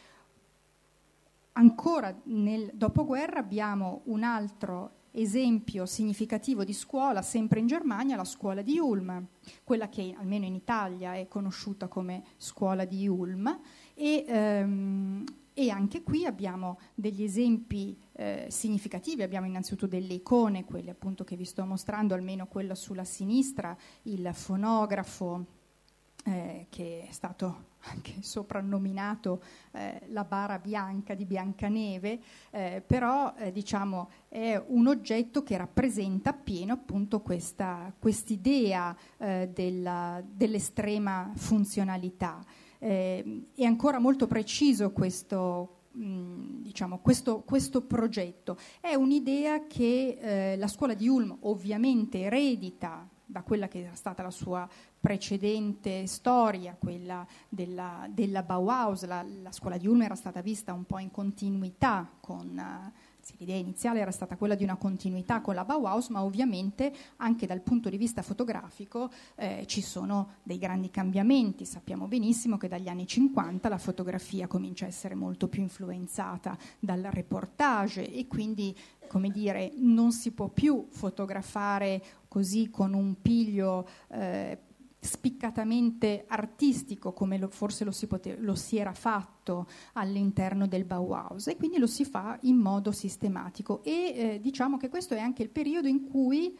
[SPEAKER 3] Ancora nel dopoguerra abbiamo un altro esempio significativo di scuola, sempre in Germania, la scuola di Ulm, quella che almeno in Italia è conosciuta come scuola di Ulm, e, ehm, e anche qui abbiamo degli esempi eh, significativi. Abbiamo innanzitutto delle icone, quelle appunto che vi sto mostrando, almeno quella sulla sinistra, il fonografo Eh, che è stato anche soprannominato eh, la bara bianca di Biancaneve, eh, però eh, diciamo è un oggetto che rappresenta appieno appunto questa quest'idea eh, della, dell'estrema funzionalità. Eh, è ancora molto preciso questo mh, diciamo questo, questo progetto. È un'idea che eh, la scuola di Ulm ovviamente eredita da quella che era stata la sua precedente storia, quella della, della Bauhaus. La, la scuola di Ulm era stata vista un po' in continuità con, uh, sì, l'idea iniziale era stata quella di una continuità con la Bauhaus, ma ovviamente anche dal punto di vista fotografico eh, ci sono dei grandi cambiamenti. Sappiamo benissimo che dagli anni cinquanta la fotografia comincia a essere molto più influenzata dal reportage, e quindi, come dire, non si può più fotografare così con un piglio eh, spiccatamente artistico come lo, forse lo si, pote- lo si era fatto all'interno del Bauhaus, e quindi lo si fa in modo sistematico. E eh, diciamo che questo è anche il periodo in cui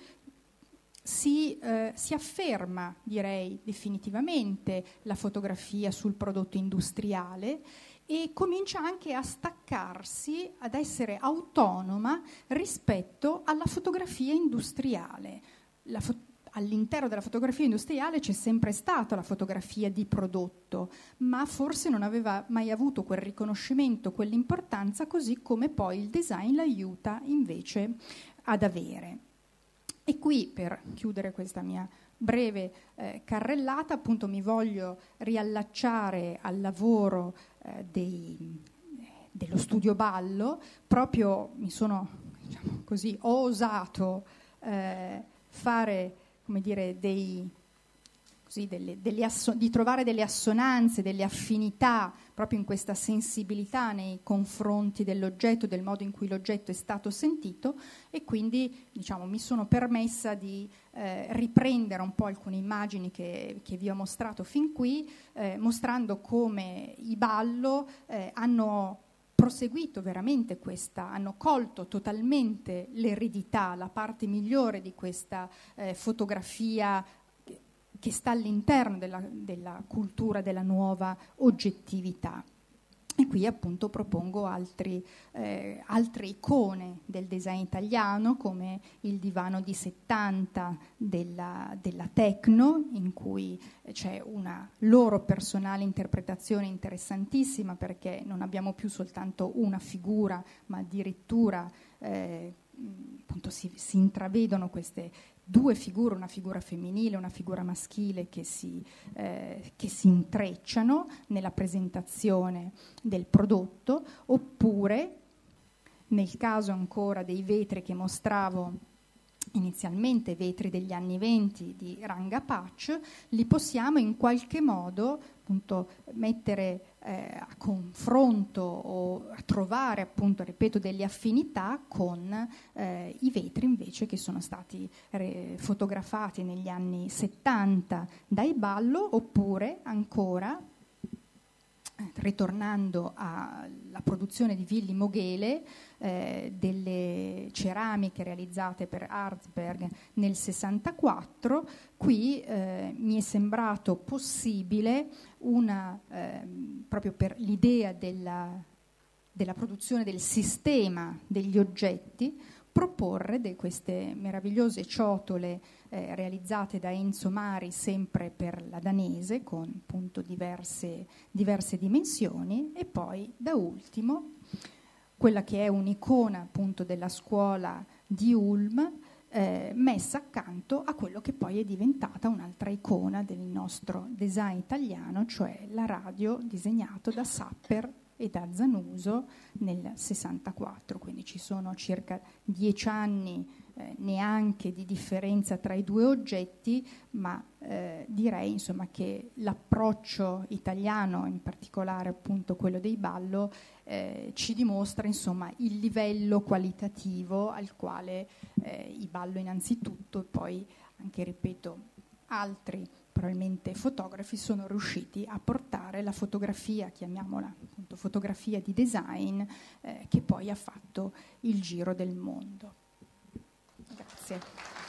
[SPEAKER 3] si, eh, si afferma, direi definitivamente, la fotografia sul prodotto industriale, e comincia anche a staccarsi, ad essere autonoma rispetto alla fotografia industriale. La fo- all'interno della fotografia industriale c'è sempre stata la fotografia di prodotto, ma forse non aveva mai avuto quel riconoscimento, quell'importanza, così come poi il design l'aiuta invece ad avere. E qui, per chiudere questa mia breve eh, carrellata, appunto mi voglio riallacciare al lavoro eh, dei, dello studio ballo. Proprio mi sono, diciamo così, ho osato eh, fare, come dire, dei, così, delle, delle asso- di trovare delle assonanze, delle affinità proprio in questa sensibilità nei confronti dell'oggetto, del modo in cui l'oggetto è stato sentito, e quindi diciamo, mi sono permessa di eh, riprendere un po' alcune immagini che, che vi ho mostrato fin qui, eh, mostrando come i ballo eh, hanno proseguito veramente questa, hanno colto totalmente l'eredità, la parte migliore di questa eh, fotografia che, che sta all'interno della, della cultura della nuova oggettività. E qui appunto propongo altri, eh, altre icone del design italiano, come il divano di settanta della, della Tecno, in cui c'è una loro personale interpretazione interessantissima, perché non abbiamo più soltanto una figura, ma addirittura eh, appunto si, si intravedono queste due figure, una figura femminile e una figura maschile, che si, eh, che si intrecciano nella presentazione del prodotto, oppure nel caso ancora dei vetri che mostravo inizialmente, vetri degli anni venti di Ranga Patch, li possiamo in qualche modo appunto mettere eh, a confronto o a trovare appunto, ripeto, delle affinità con eh, i vetri invece che sono stati re- fotografati negli anni settanta dai Ballo, oppure ancora ritornando alla produzione di Willy Moghele, eh, delle ceramiche realizzate per Artsberg nel sessantaquattro, qui eh, mi è sembrato possibile una, eh, proprio per l'idea della, della produzione del sistema degli oggetti, proporre de queste meravigliose ciotole eh, realizzate da Enzo Mari, sempre per la danese, con appunto diverse, diverse dimensioni, e poi da ultimo quella che è un'icona appunto della scuola di Ulm, eh, messa accanto a quello che poi è diventata un'altra icona del nostro design italiano, cioè la radio disegnato da Sapper e da Zanuso nel sessantaquattro, quindi ci sono circa dieci anni eh, neanche di differenza tra i due oggetti, ma eh, direi insomma che l'approccio italiano, in particolare appunto quello dei Ballo, eh, ci dimostra insomma il livello qualitativo al quale eh, i Ballo innanzitutto, e poi anche, ripeto, altri probabilmente fotografi sono riusciti a portare la fotografia, chiamiamola appunto fotografia di design, eh, che poi ha fatto il giro del mondo. Grazie.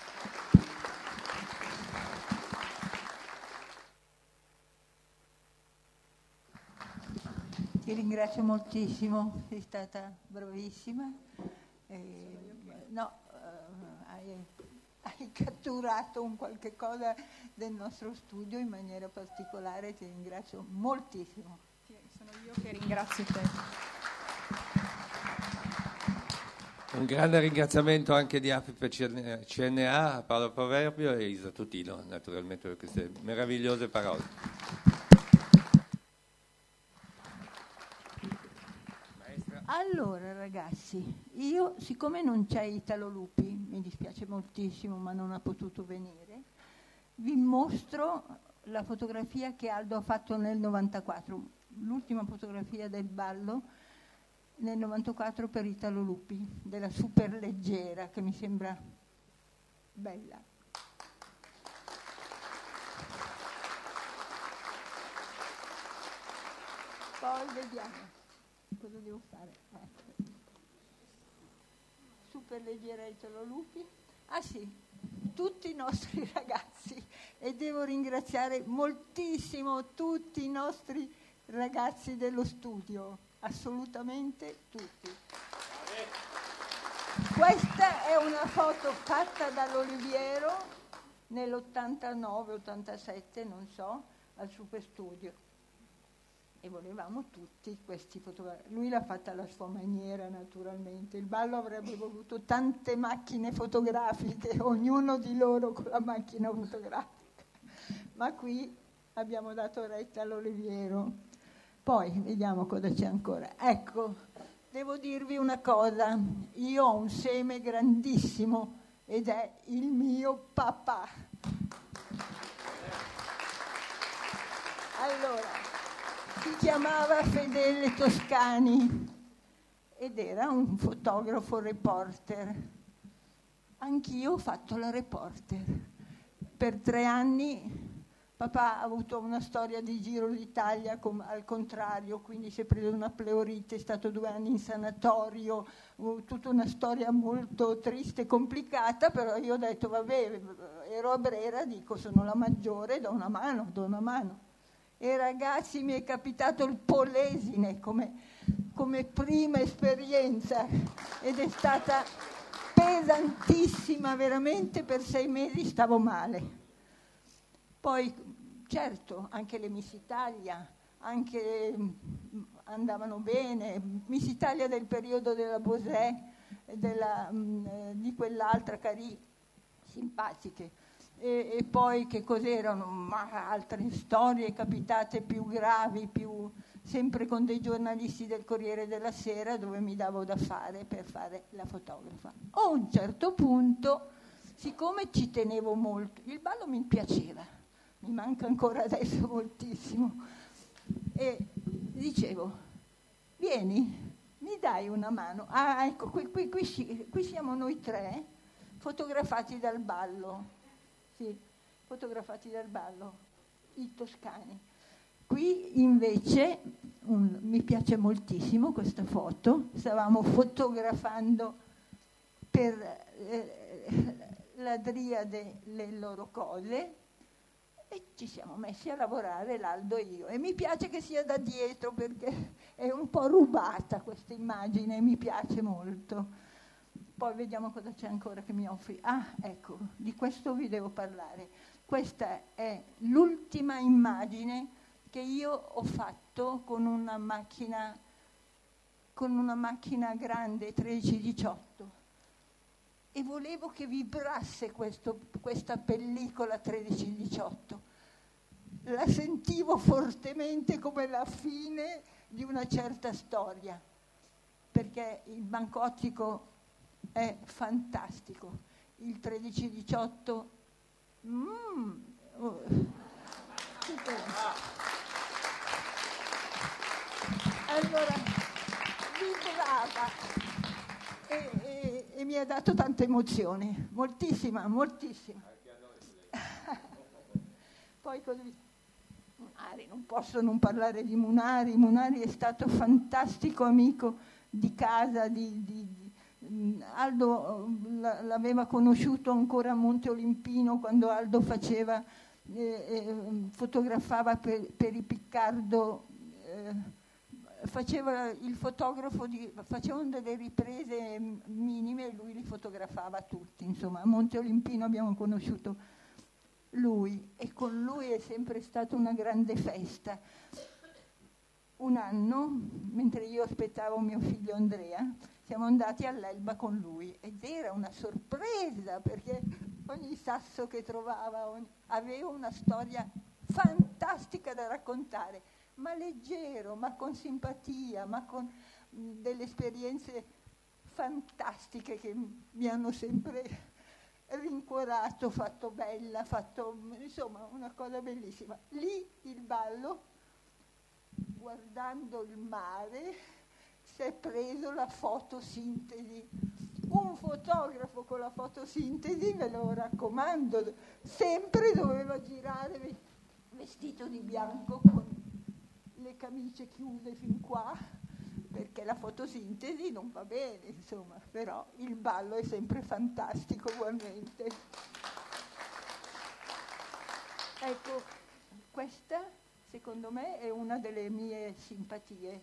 [SPEAKER 5] Ti ringrazio moltissimo, sei stata bravissima. Eh, no, eh, hai, hai catturato un qualche cosa del nostro studio in maniera particolare, ti ringrazio moltissimo.
[SPEAKER 3] Sono io che ringrazio te.
[SPEAKER 2] Un grande ringraziamento anche di A F I P C N A, a Paolo Proverbio e Isa Tutino, naturalmente, per queste meravigliose parole.
[SPEAKER 5] Allora ragazzi, io siccome non c'è Italo Lupi, mi dispiace moltissimo ma non ha potuto venire, vi mostro la fotografia che Aldo ha fatto nel novantaquattro, l'ultima fotografia del ballo nel novantaquattro per Italo Lupi, della Superleggera, che mi sembra bella. Poi vediamo cosa devo fare. Ecco. Superleggera Italo Lupi. Ah sì, tutti i nostri ragazzi, e devo ringraziare moltissimo tutti i nostri ragazzi dello studio, assolutamente tutti. Questa è una foto fatta dall'Oliviero nell'ottantanove ottantasette, non so, al Superstudio. E volevamo tutti questi fotografi. Lui l'ha fatta alla sua maniera, naturalmente. Il ballo avrebbe voluto tante macchine fotografiche, ognuno di loro con la macchina fotografica. Ma qui abbiamo dato retta all'Oliviero. Poi vediamo cosa c'è ancora. Ecco, devo dirvi una cosa. Io ho un seme grandissimo ed è il mio papà. Allora, si chiamava Fedele Toscani ed era un fotografo reporter. Anch'io ho fatto la reporter. Per tre anni papà ha avuto una storia di Giro d'Italia com- al contrario, quindi si è preso una pleurite, è stato due anni in sanatorio, uh, tutta una storia molto triste e complicata, però io ho detto vabbè, ero a Brera, dico sono la maggiore, do una mano, do una mano. E ragazzi, mi è capitato il Polesine come, come prima esperienza ed è stata pesantissima, veramente per sei mesi stavo male. Poi, certo, anche le Miss Italia, anche andavano bene, Miss Italia del periodo della Bosè, della, mh, di quell'altra Carì, simpatiche. E, e poi che cos'erano? Ma altre storie capitate più gravi, più, sempre con dei giornalisti del Corriere della Sera dove mi davo da fare per fare la fotografa. A un certo punto, siccome ci tenevo molto, il ballo mi piaceva, mi manca ancora adesso moltissimo, e dicevo, vieni, mi dai una mano. Ah, ecco, qui, qui, qui, qui siamo noi tre, fotografati dal ballo. Sì, fotografati dal ballo, i toscani. Qui invece, un, mi piace moltissimo questa foto, stavamo fotografando per eh, la Driade le loro cose e ci siamo messi a lavorare l'Aldo e io. E mi piace che sia da dietro perché è un po' rubata questa immagine, mi piace molto. Poi vediamo cosa c'è ancora che mi offri. Ah, ecco, di questo vi devo parlare. Questa è l'ultima immagine che io ho fatto con una macchina, con una macchina grande tredici diciotto. E volevo che vibrasse questo, questa pellicola tredici diciotto. La sentivo fortemente come la fine di una certa storia, perché il Bancottico è fantastico, il tredici diciotto mm, oh, allora vibrava e, e, e mi ha dato tanta emozione, moltissima, moltissima. Poi così Munari, non posso non parlare di Munari. Munari è stato fantastico amico di casa, di, di, di Aldo l'aveva conosciuto ancora a Monte Olimpino quando Aldo faceva, eh, eh, fotografava per, per i Piccardo, eh, faceva il fotografo, di, facevano delle riprese minime e lui li fotografava tutti. Insomma, a Monte Olimpino abbiamo conosciuto lui e con lui è sempre stata una grande festa. Un anno, mentre io aspettavo mio figlio Andrea, siamo andati all'Elba con lui ed era una sorpresa perché ogni sasso che trovava ogni, aveva una storia fantastica da raccontare, ma leggero, ma con simpatia, ma con mh, delle esperienze fantastiche che mi hanno sempre rincuorato, fatto bella, fatto insomma una cosa bellissima. Lì il ballo, guardando il mare, si è preso la fotosintesi. Un fotografo con la fotosintesi, ve lo raccomando, sempre doveva girare vestito di bianco con le camicie chiuse fin qua, perché la fotosintesi non va bene, insomma, però il ballo è sempre fantastico ugualmente. Ecco, questa secondo me è una delle mie simpatie.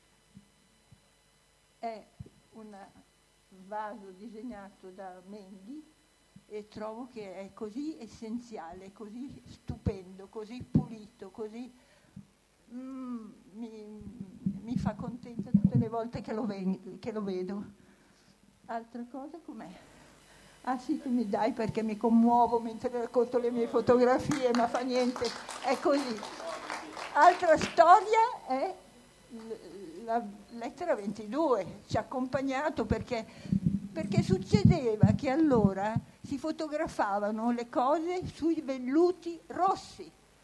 [SPEAKER 5] È un vaso disegnato da Menghi e trovo che è così essenziale, così stupendo, così pulito, così mm, mi, mi fa contenta tutte le volte che lo, ven- che lo vedo. Altra cosa com'è? Ah sì, tu mi dai perché mi commuovo mentre racconto le mie fotografie, ma fa niente, è così. Altra storia è la lettera ventidue, ci ha accompagnato perché, perché succedeva che allora si fotografavano le cose sui velluti rossi. E,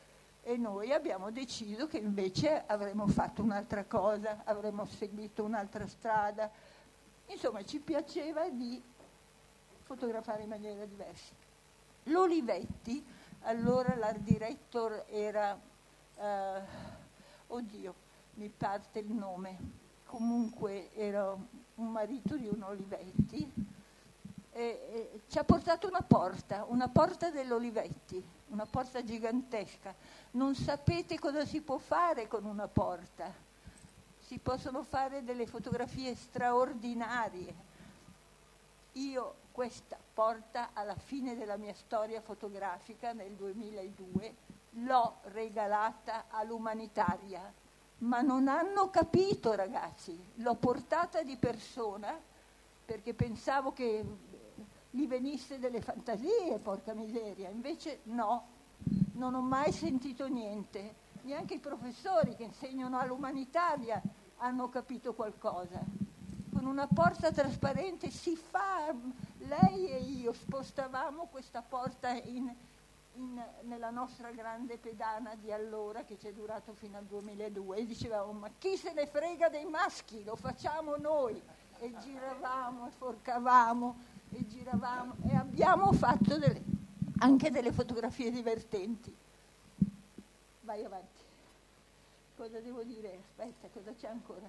[SPEAKER 5] e noi abbiamo deciso che invece avremmo fatto un'altra cosa, avremmo seguito un'altra strada. Insomma, ci piaceva di fotografare in maniera diversa. L'Olivetti, allora l'art director era, eh, oddio, mi parte il nome, comunque era un marito di un Olivetti, e, e ci ha portato una porta, una porta dell'Olivetti, una porta gigantesca. Non sapete cosa si può fare con una porta. Si possono fare delle fotografie straordinarie. Io questa porta, alla fine della mia storia fotografica, nel duemiladue, l'ho regalata all'Umanitaria, ma non hanno capito, ragazzi. L'ho portata di persona perché pensavo che gli venisse delle fantasie, porca miseria. Invece no, non ho mai sentito niente. Neanche i professori che insegnano all'Umanitaria hanno capito qualcosa. Con una porta trasparente si fa, lei e io spostavamo questa porta in, in, nella nostra grande pedana di allora, che ci è durato fino al duemiladue, e dicevamo: ma chi se ne frega dei maschi, lo facciamo noi. E giravamo e forcavamo e giravamo e abbiamo fatto delle, anche delle fotografie divertenti. Vai avanti. Cosa devo dire? Aspetta, cosa c'è ancora?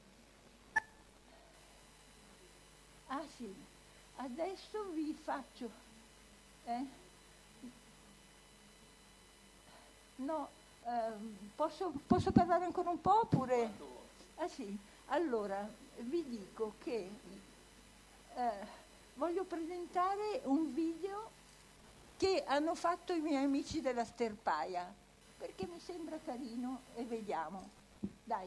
[SPEAKER 5] Ah sì, adesso vi faccio... Eh? No, ehm, posso, posso parlare ancora un po' oppure... Ah sì, allora vi dico che eh, voglio presentare un video che hanno fatto i miei amici della Sterpaia, perché mi sembra carino e vediamo. Dai.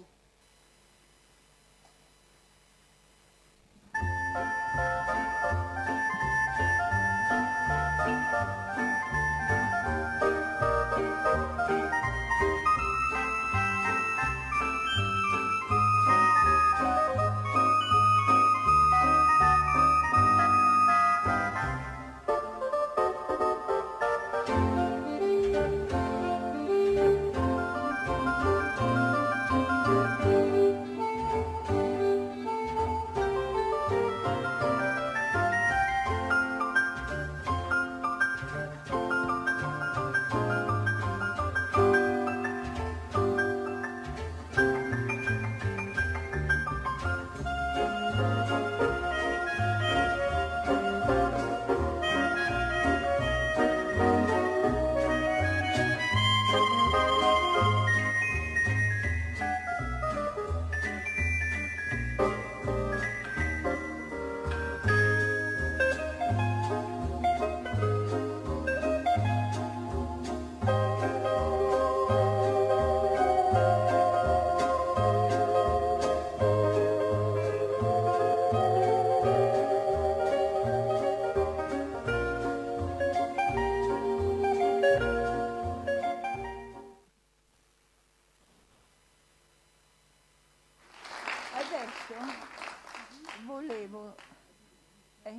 [SPEAKER 5] Volevo, eh?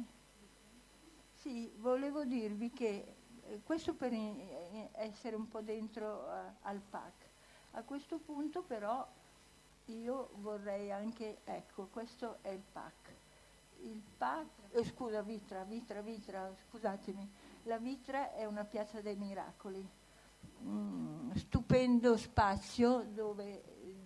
[SPEAKER 5] Sì, volevo dirvi che eh, questo per in, essere un po' dentro uh, al P A C. A questo punto però io vorrei anche, ecco, questo è il P A C. Il P A C, eh, scusa, Vitra, Vitra, Vitra, scusatemi, la Vitra è una piazza dei miracoli, mm, stupendo spazio dove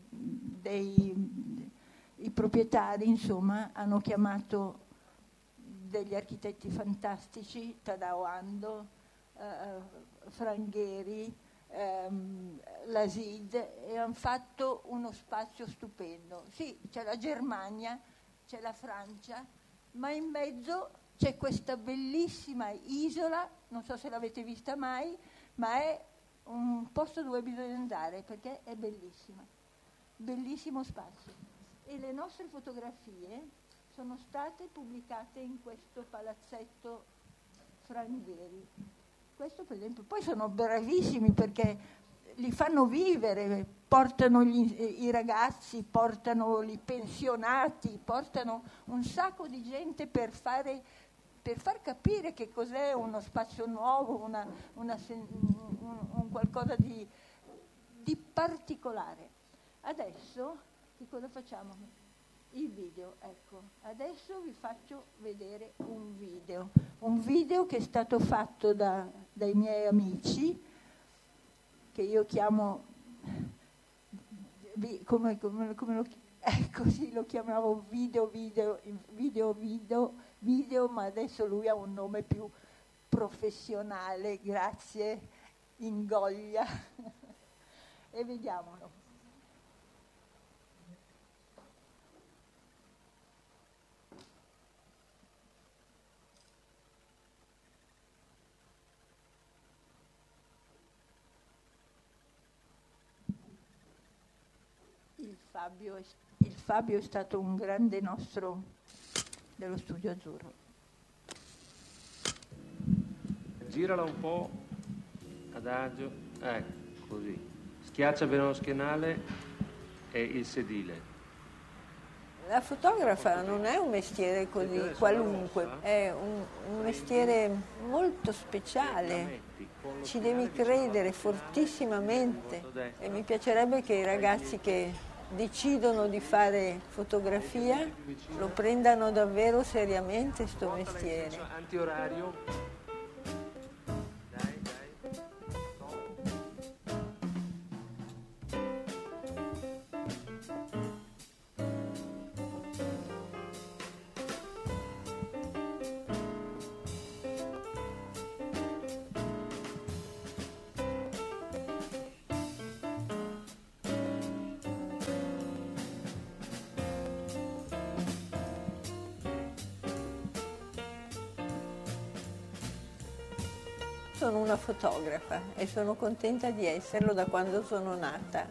[SPEAKER 5] dei... i proprietari, insomma, hanno chiamato degli architetti fantastici, Tadao Ando, eh, Frangheri, ehm, Lasid, e hanno fatto uno spazio stupendo. Sì, c'è la Germania, c'è la Francia, ma in mezzo c'è questa bellissima isola, non so se l'avete vista mai, ma è un posto dove bisogna andare perché è bellissima. Bellissimo spazio. E le nostre fotografie sono state pubblicate in questo palazzetto Frangheri. Questo per esempio, poi sono bravissimi perché li fanno vivere, portano gli, i ragazzi, portano i pensionati, portano un sacco di gente per fare, per far capire che cos'è uno spazio nuovo, una, una, un, un qualcosa di di particolare. Adesso, che cosa facciamo? Il video, ecco. Adesso vi faccio vedere un video. Un video che è stato fatto da, dai miei amici, che io chiamo, come, come, come lo, eh, così lo chiamavo video, video, video, video, video, ma adesso lui ha un nome più professionale, grazie, Ingoglia. E vediamolo. Il Fabio, è, il Fabio è stato un grande nostro dello Studio Azzurro.
[SPEAKER 7] Girala un po', adagio, ecco, così. Schiaccia bene lo schienale e il sedile.
[SPEAKER 8] La fotografa non è un mestiere così qualunque, è un, un mestiere molto speciale. Ci devi credere fortissimamente e mi piacerebbe che i ragazzi che decidono di fare fotografia lo prendano davvero seriamente sto mestiere.
[SPEAKER 7] Antiorario.
[SPEAKER 8] Sono una fotografa e sono contenta di esserlo da quando sono nata.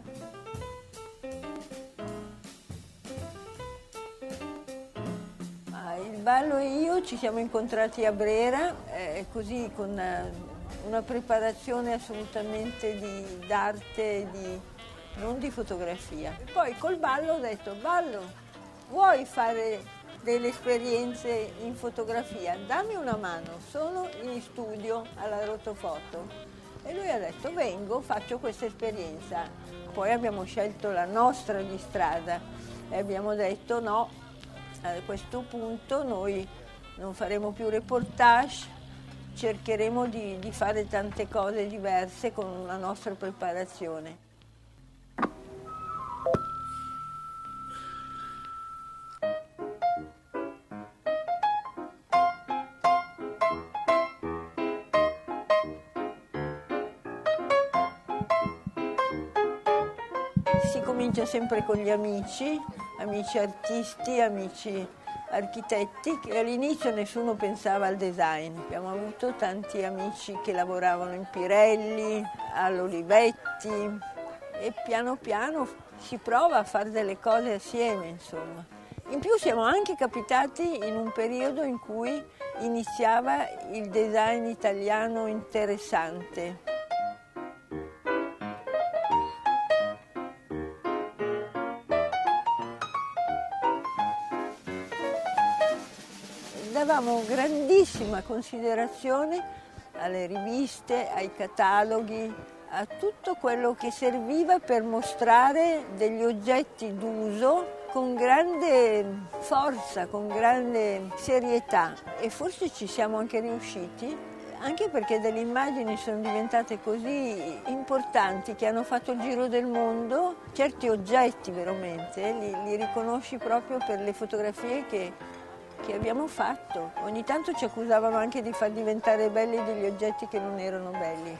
[SPEAKER 8] Ma il ballo e io ci siamo incontrati a Brera, eh, così con una, una preparazione assolutamente di, d'arte, di, non di fotografia. Poi col ballo ho detto, ballo, vuoi fare delle esperienze in fotografia, dammi una mano, sono in studio alla Rotofoto. E lui ha detto vengo, faccio questa esperienza. Poi abbiamo scelto la nostra di strada e abbiamo detto no, a questo punto noi non faremo più reportage, cercheremo di, di fare tante cose diverse con la nostra preparazione. Si comincia sempre con gli amici, amici artisti, amici architetti, che all'inizio nessuno pensava al design. Abbiamo avuto tanti amici che lavoravano in Pirelli, all'Olivetti e piano piano si prova a fare delle cose assieme, insomma. In più siamo anche capitati in un periodo in cui iniziava il design italiano interessante. Davamo grandissima considerazione alle riviste, ai cataloghi, a tutto quello che serviva per mostrare degli oggetti d'uso con grande forza, con grande serietà e forse ci siamo anche riusciti, anche perché delle immagini sono diventate così importanti che hanno fatto il giro del mondo, certi oggetti veramente li, li riconosci proprio per le fotografie che che abbiamo fatto. Ogni tanto ci accusavano anche di far diventare belli degli oggetti che non erano belli.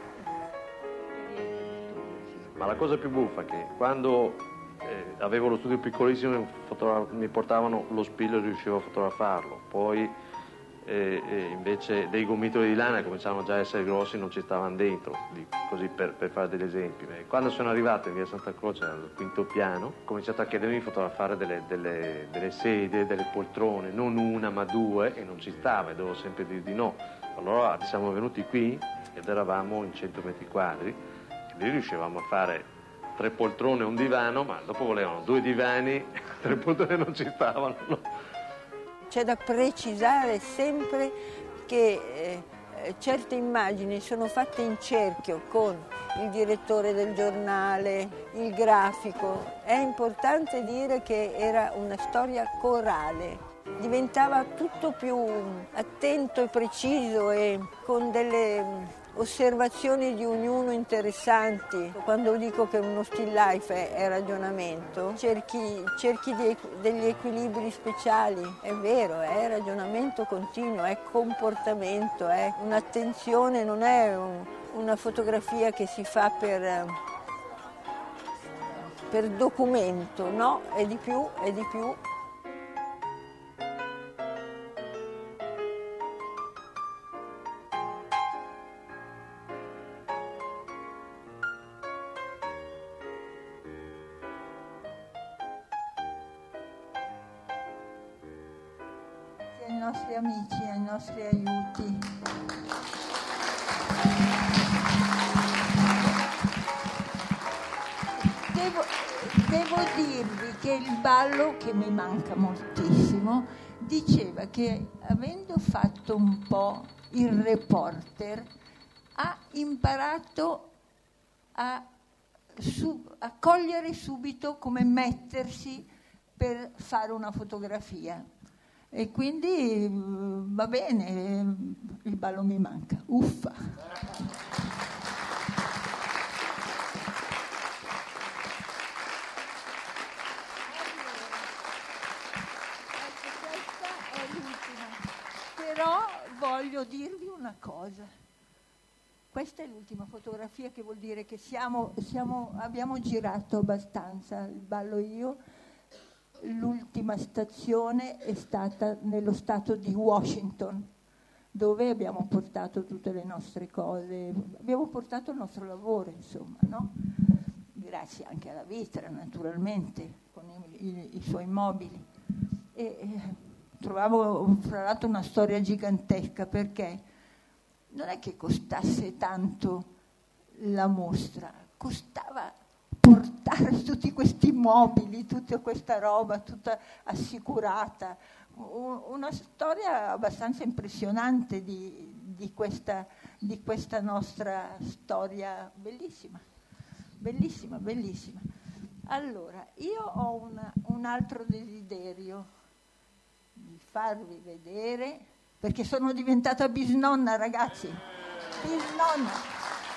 [SPEAKER 7] Ma la cosa più buffa è che quando eh, avevo lo studio piccolissimo mi portavano lo spillo e riuscivo a fotografarlo, poi eh, eh, invece dei gomitoli di lana cominciavano già a essere grossi e non ci stavano dentro, di, così per, per fare degli esempi. E quando sono arrivato in via Santa Croce al quinto piano ho cominciato a chiedermi di fotografare delle, delle, delle sedie, delle poltrone, non una ma due, e non ci stava e dovevo sempre dire di no. Allora siamo venuti qui ed eravamo in cento metri quadri e lì riuscivamo a fare tre poltrone e un divano, ma dopo volevano due divani, tre poltrone non ci stavano. No?
[SPEAKER 8] C'è da precisare sempre che eh, eh, certe immagini sono fatte in cerchio con il direttore del giornale, il grafico. È importante dire che era una storia corale. Diventava tutto più attento e preciso e con delle osservazioni di ognuno interessanti. Quando dico che uno still life è, è ragionamento, cerchi, cerchi di, degli equilibri speciali. È vero, è ragionamento continuo, è comportamento, è un'attenzione, non è un, una fotografia che si fa per, per documento, no, è di più, è di più.
[SPEAKER 5] Ai nostri amici, ai nostri aiuti. Devo, devo dirvi che il ballo, che mi manca moltissimo, diceva che avendo fatto un po' il reporter ha imparato a, sub, a cogliere subito come mettersi per fare una fotografia. E quindi va bene, il ballo mi manca, uffa. Questa è l'ultima, però voglio dirvi una cosa. Questa è l'ultima fotografia, che vuol dire che siamo, siamo, abbiamo girato abbastanza, il ballo e io. L'ultima stazione è stata nello stato di Washington, dove abbiamo portato tutte le nostre cose, abbiamo portato il nostro lavoro, insomma, no? Grazie anche alla Vitra, naturalmente, con i, i, i suoi mobili. E, e trovavo fra l'altro una storia gigantesca, perché non è che costasse tanto la mostra, costava portare tutti questi mobili, tutta questa roba, tutta assicurata. Una storia abbastanza impressionante di, di, questa, di questa nostra storia bellissima, bellissima, bellissima. Allora, io ho una, un altro desiderio, di farvi vedere, perché sono diventata bisnonna, ragazzi, bisnonna.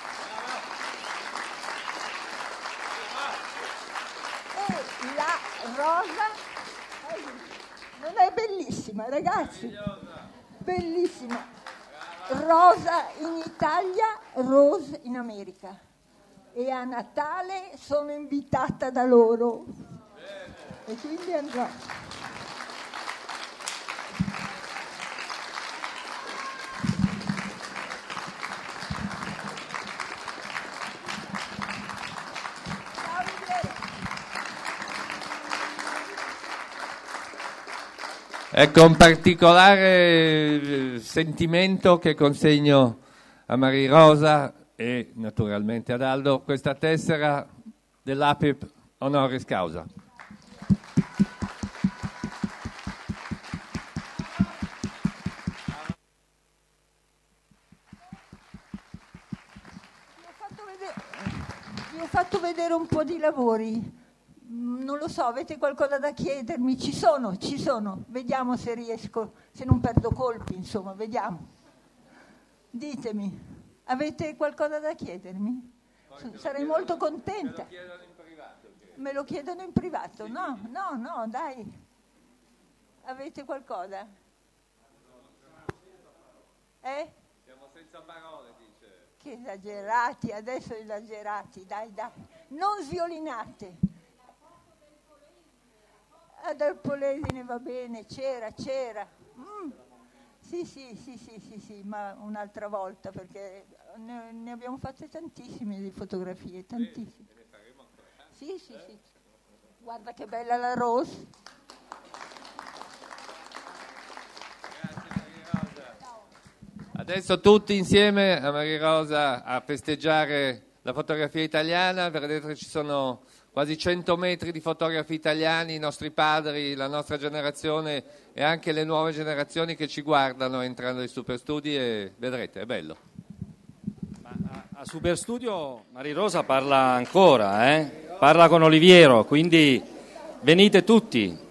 [SPEAKER 5] La rosa non è bellissima, ragazzi? Bellissima. Rosa in Italia, Rose in America. E a Natale sono invitata da loro. E quindi andrò.
[SPEAKER 2] È con particolare sentimento che consegno a Marirosa e naturalmente ad Aldo questa tessera dell'A P I P honoris causa.
[SPEAKER 5] Vi ho fatto vedere, vi ho fatto vedere un po' di lavori. Non lo so, avete qualcosa da chiedermi? Ci sono, ci sono. Vediamo se riesco, se non perdo colpi, insomma, vediamo. Ditemi, avete qualcosa da chiedermi? Sarei molto contenta. Me lo chiedono in privato. Me lo chiedono in privato? No, no, no, dai. Avete qualcosa? Eh?
[SPEAKER 2] Siamo senza parole, dice.
[SPEAKER 5] Che esagerati, adesso esagerati, dai, dai. Non sviolinate. Ad Alpolesine va bene, c'era, c'era. Mm. Sì, sì, sì, sì, sì, sì, ma un'altra volta, perché ne, ne abbiamo fatte tantissime di fotografie, tantissime. Sì, sì, sì. Guarda che bella la Rose.
[SPEAKER 2] Grazie Marirosa. Adesso tutti insieme a Marirosa a festeggiare la fotografia italiana. Vedete che ci sono quasi cento metri di fotografi italiani, i nostri padri, la nostra generazione e anche le nuove generazioni che ci guardano entrando ai Superstudi, e vedrete, è bello.
[SPEAKER 1] Ma a, a Superstudio Marirosa parla ancora, eh? Parla con Oliviero, quindi venite tutti.